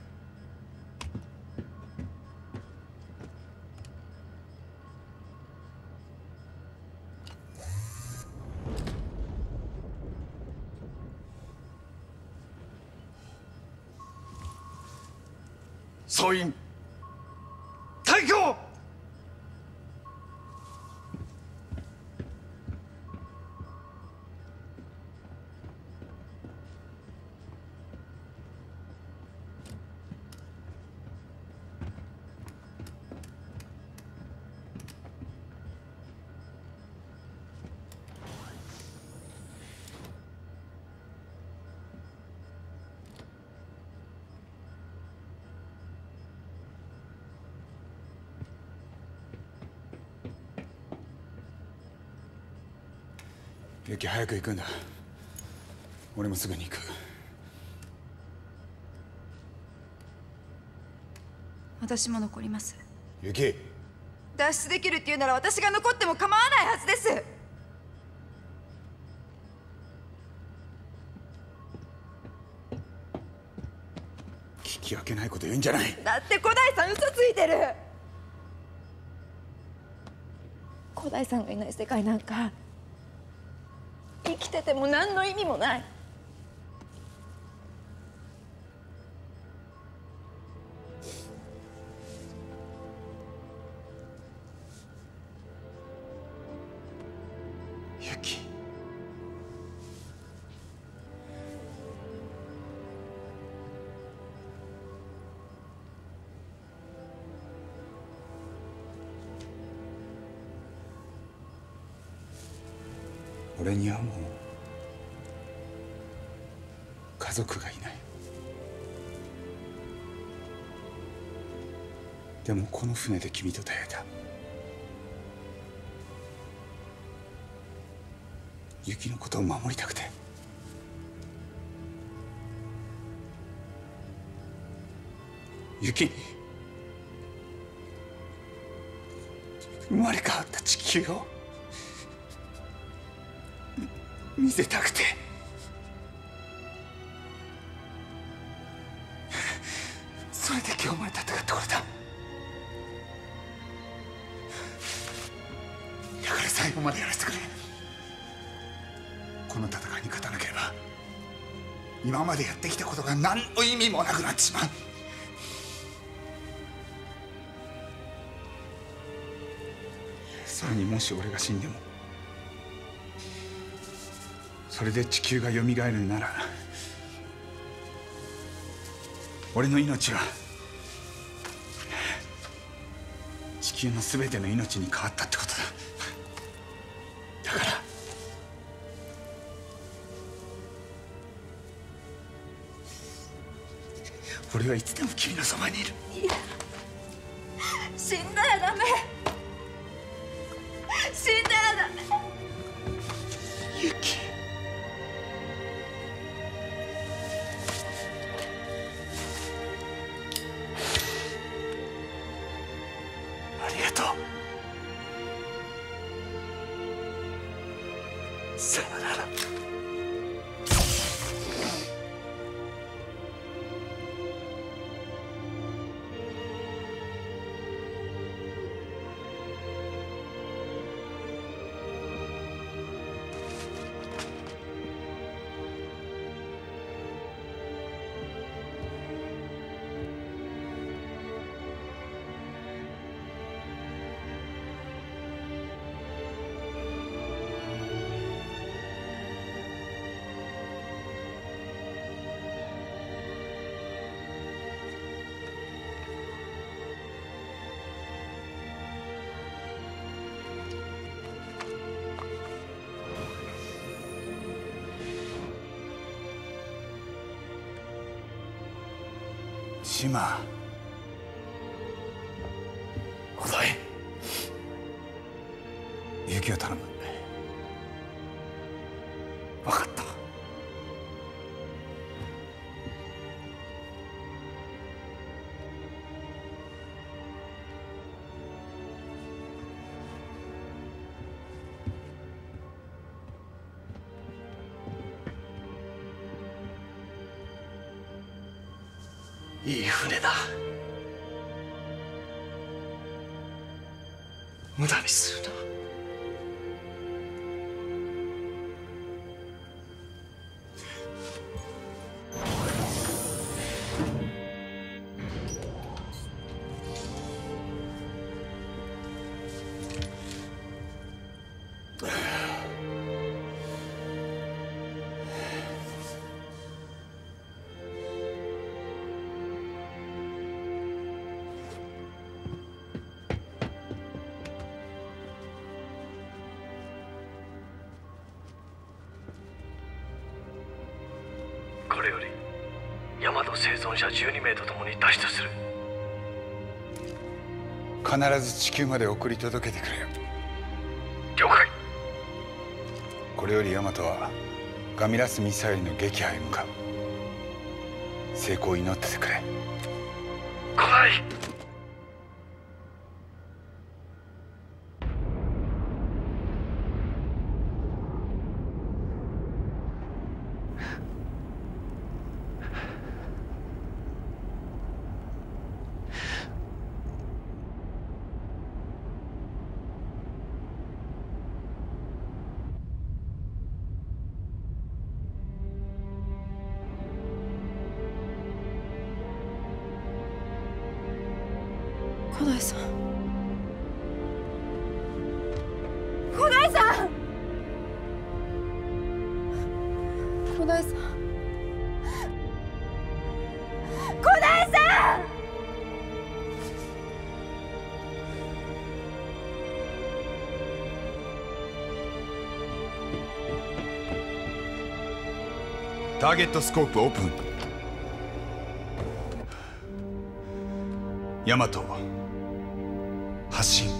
総員退去。 ユキ、早く行くんだ。俺もすぐに行く。 私も残ります。 ユキ、 脱出できるって言うなら私が残っても構わないはずです。 聞き分けないこと言うんじゃない。 だって古代さん嘘ついてる。古代さんがいない世界なんか生きてても何の意味もない。 ユキ、俺にはもう家族がいない。でもこの船で君と出会えた。ユキのことを守りたくて。ユキに生まれ変わった地球を見せたくて。それで今日まで戦ってこれた。だから最後までやらせてくれ。この戦いに勝たなければ今までやってきたことが何の意味もなくなってしまう。それにもし俺が死んでもそれで地球がよみがえるなら俺の命は地球の全ての命に変わったってことだ。だから俺はいつでも君のそばにいる。 いや、死んだらダメ。死んだらダメ。 ユキ、ありがとう。さよなら。島、 古代、 ユキを頼む。 分かった。 いい船だ。無駄にするな。 これより大和生存者じゅうにめいと共に脱出する。 必ず地球まで送り届けてくれよ。 了解。 これより大和はガミラスミサイルの撃破へ向かう。成功を祈っててくれ。 来ない。 古代さん、古代さん、古代さん、古代さん。 ターゲットスコープオープン。ヤマト発進。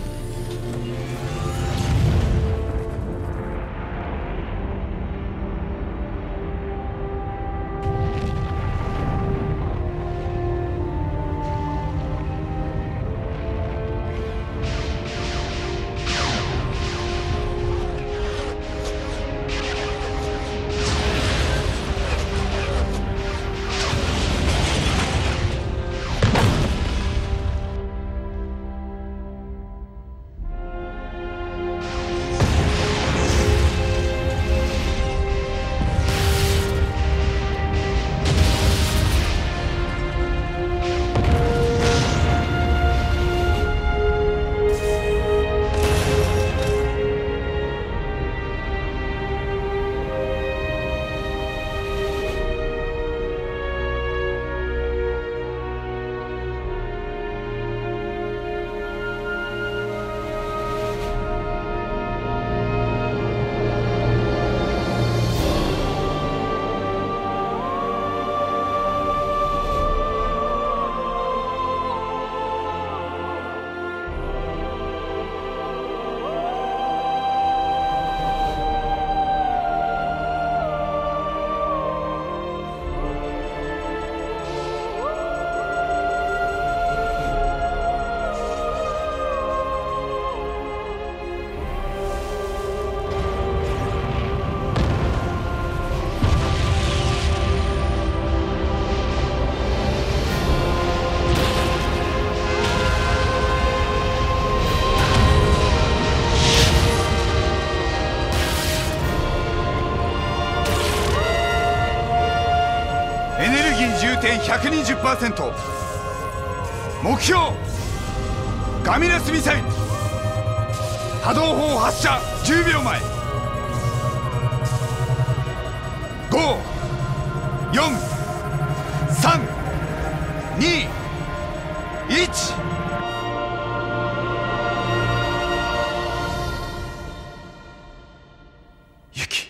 充填 ひゃくにじゅっパーセント。 目標ガミラスミサイル波動砲発射じゅうびょうまえ。ご、よん、さん、に、いち。ユキ。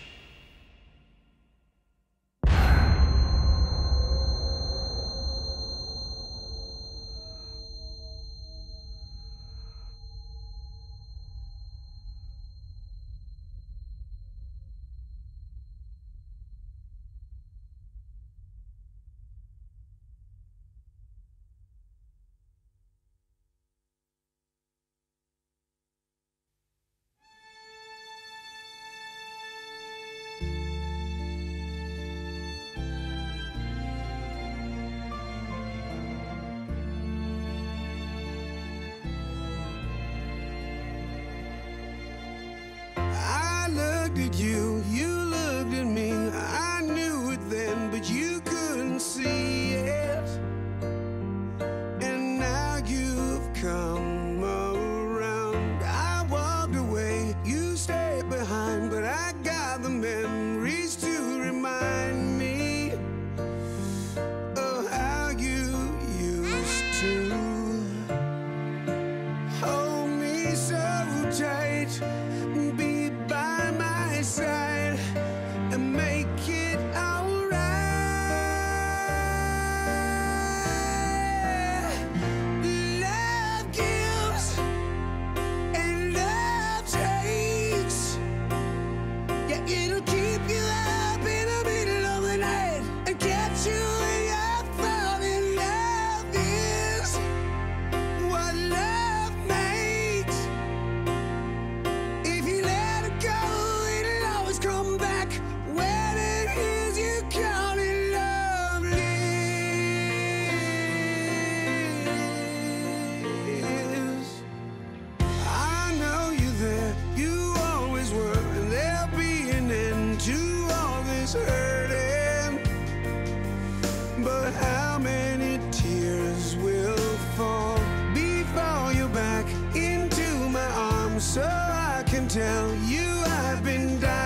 looked at you, you looked at me. I knew it then, but you couldn't see it. And now you've come around. I walked away, you stayed behind, but I got the memories to remind me of how you used to hold me so tight, be by my side, and make it alright. Love gives and love takes. Yeah, it'll keep you up in the middle of the night and catch you when you're falling. Love is what love makes. If you let it go, it'll always come back. When it is you call it love lives. I know you're there, you always were, and there'll be an end to all this hurting. But how many tears will fall before you're back into my arms, so I can tell you I've been dying.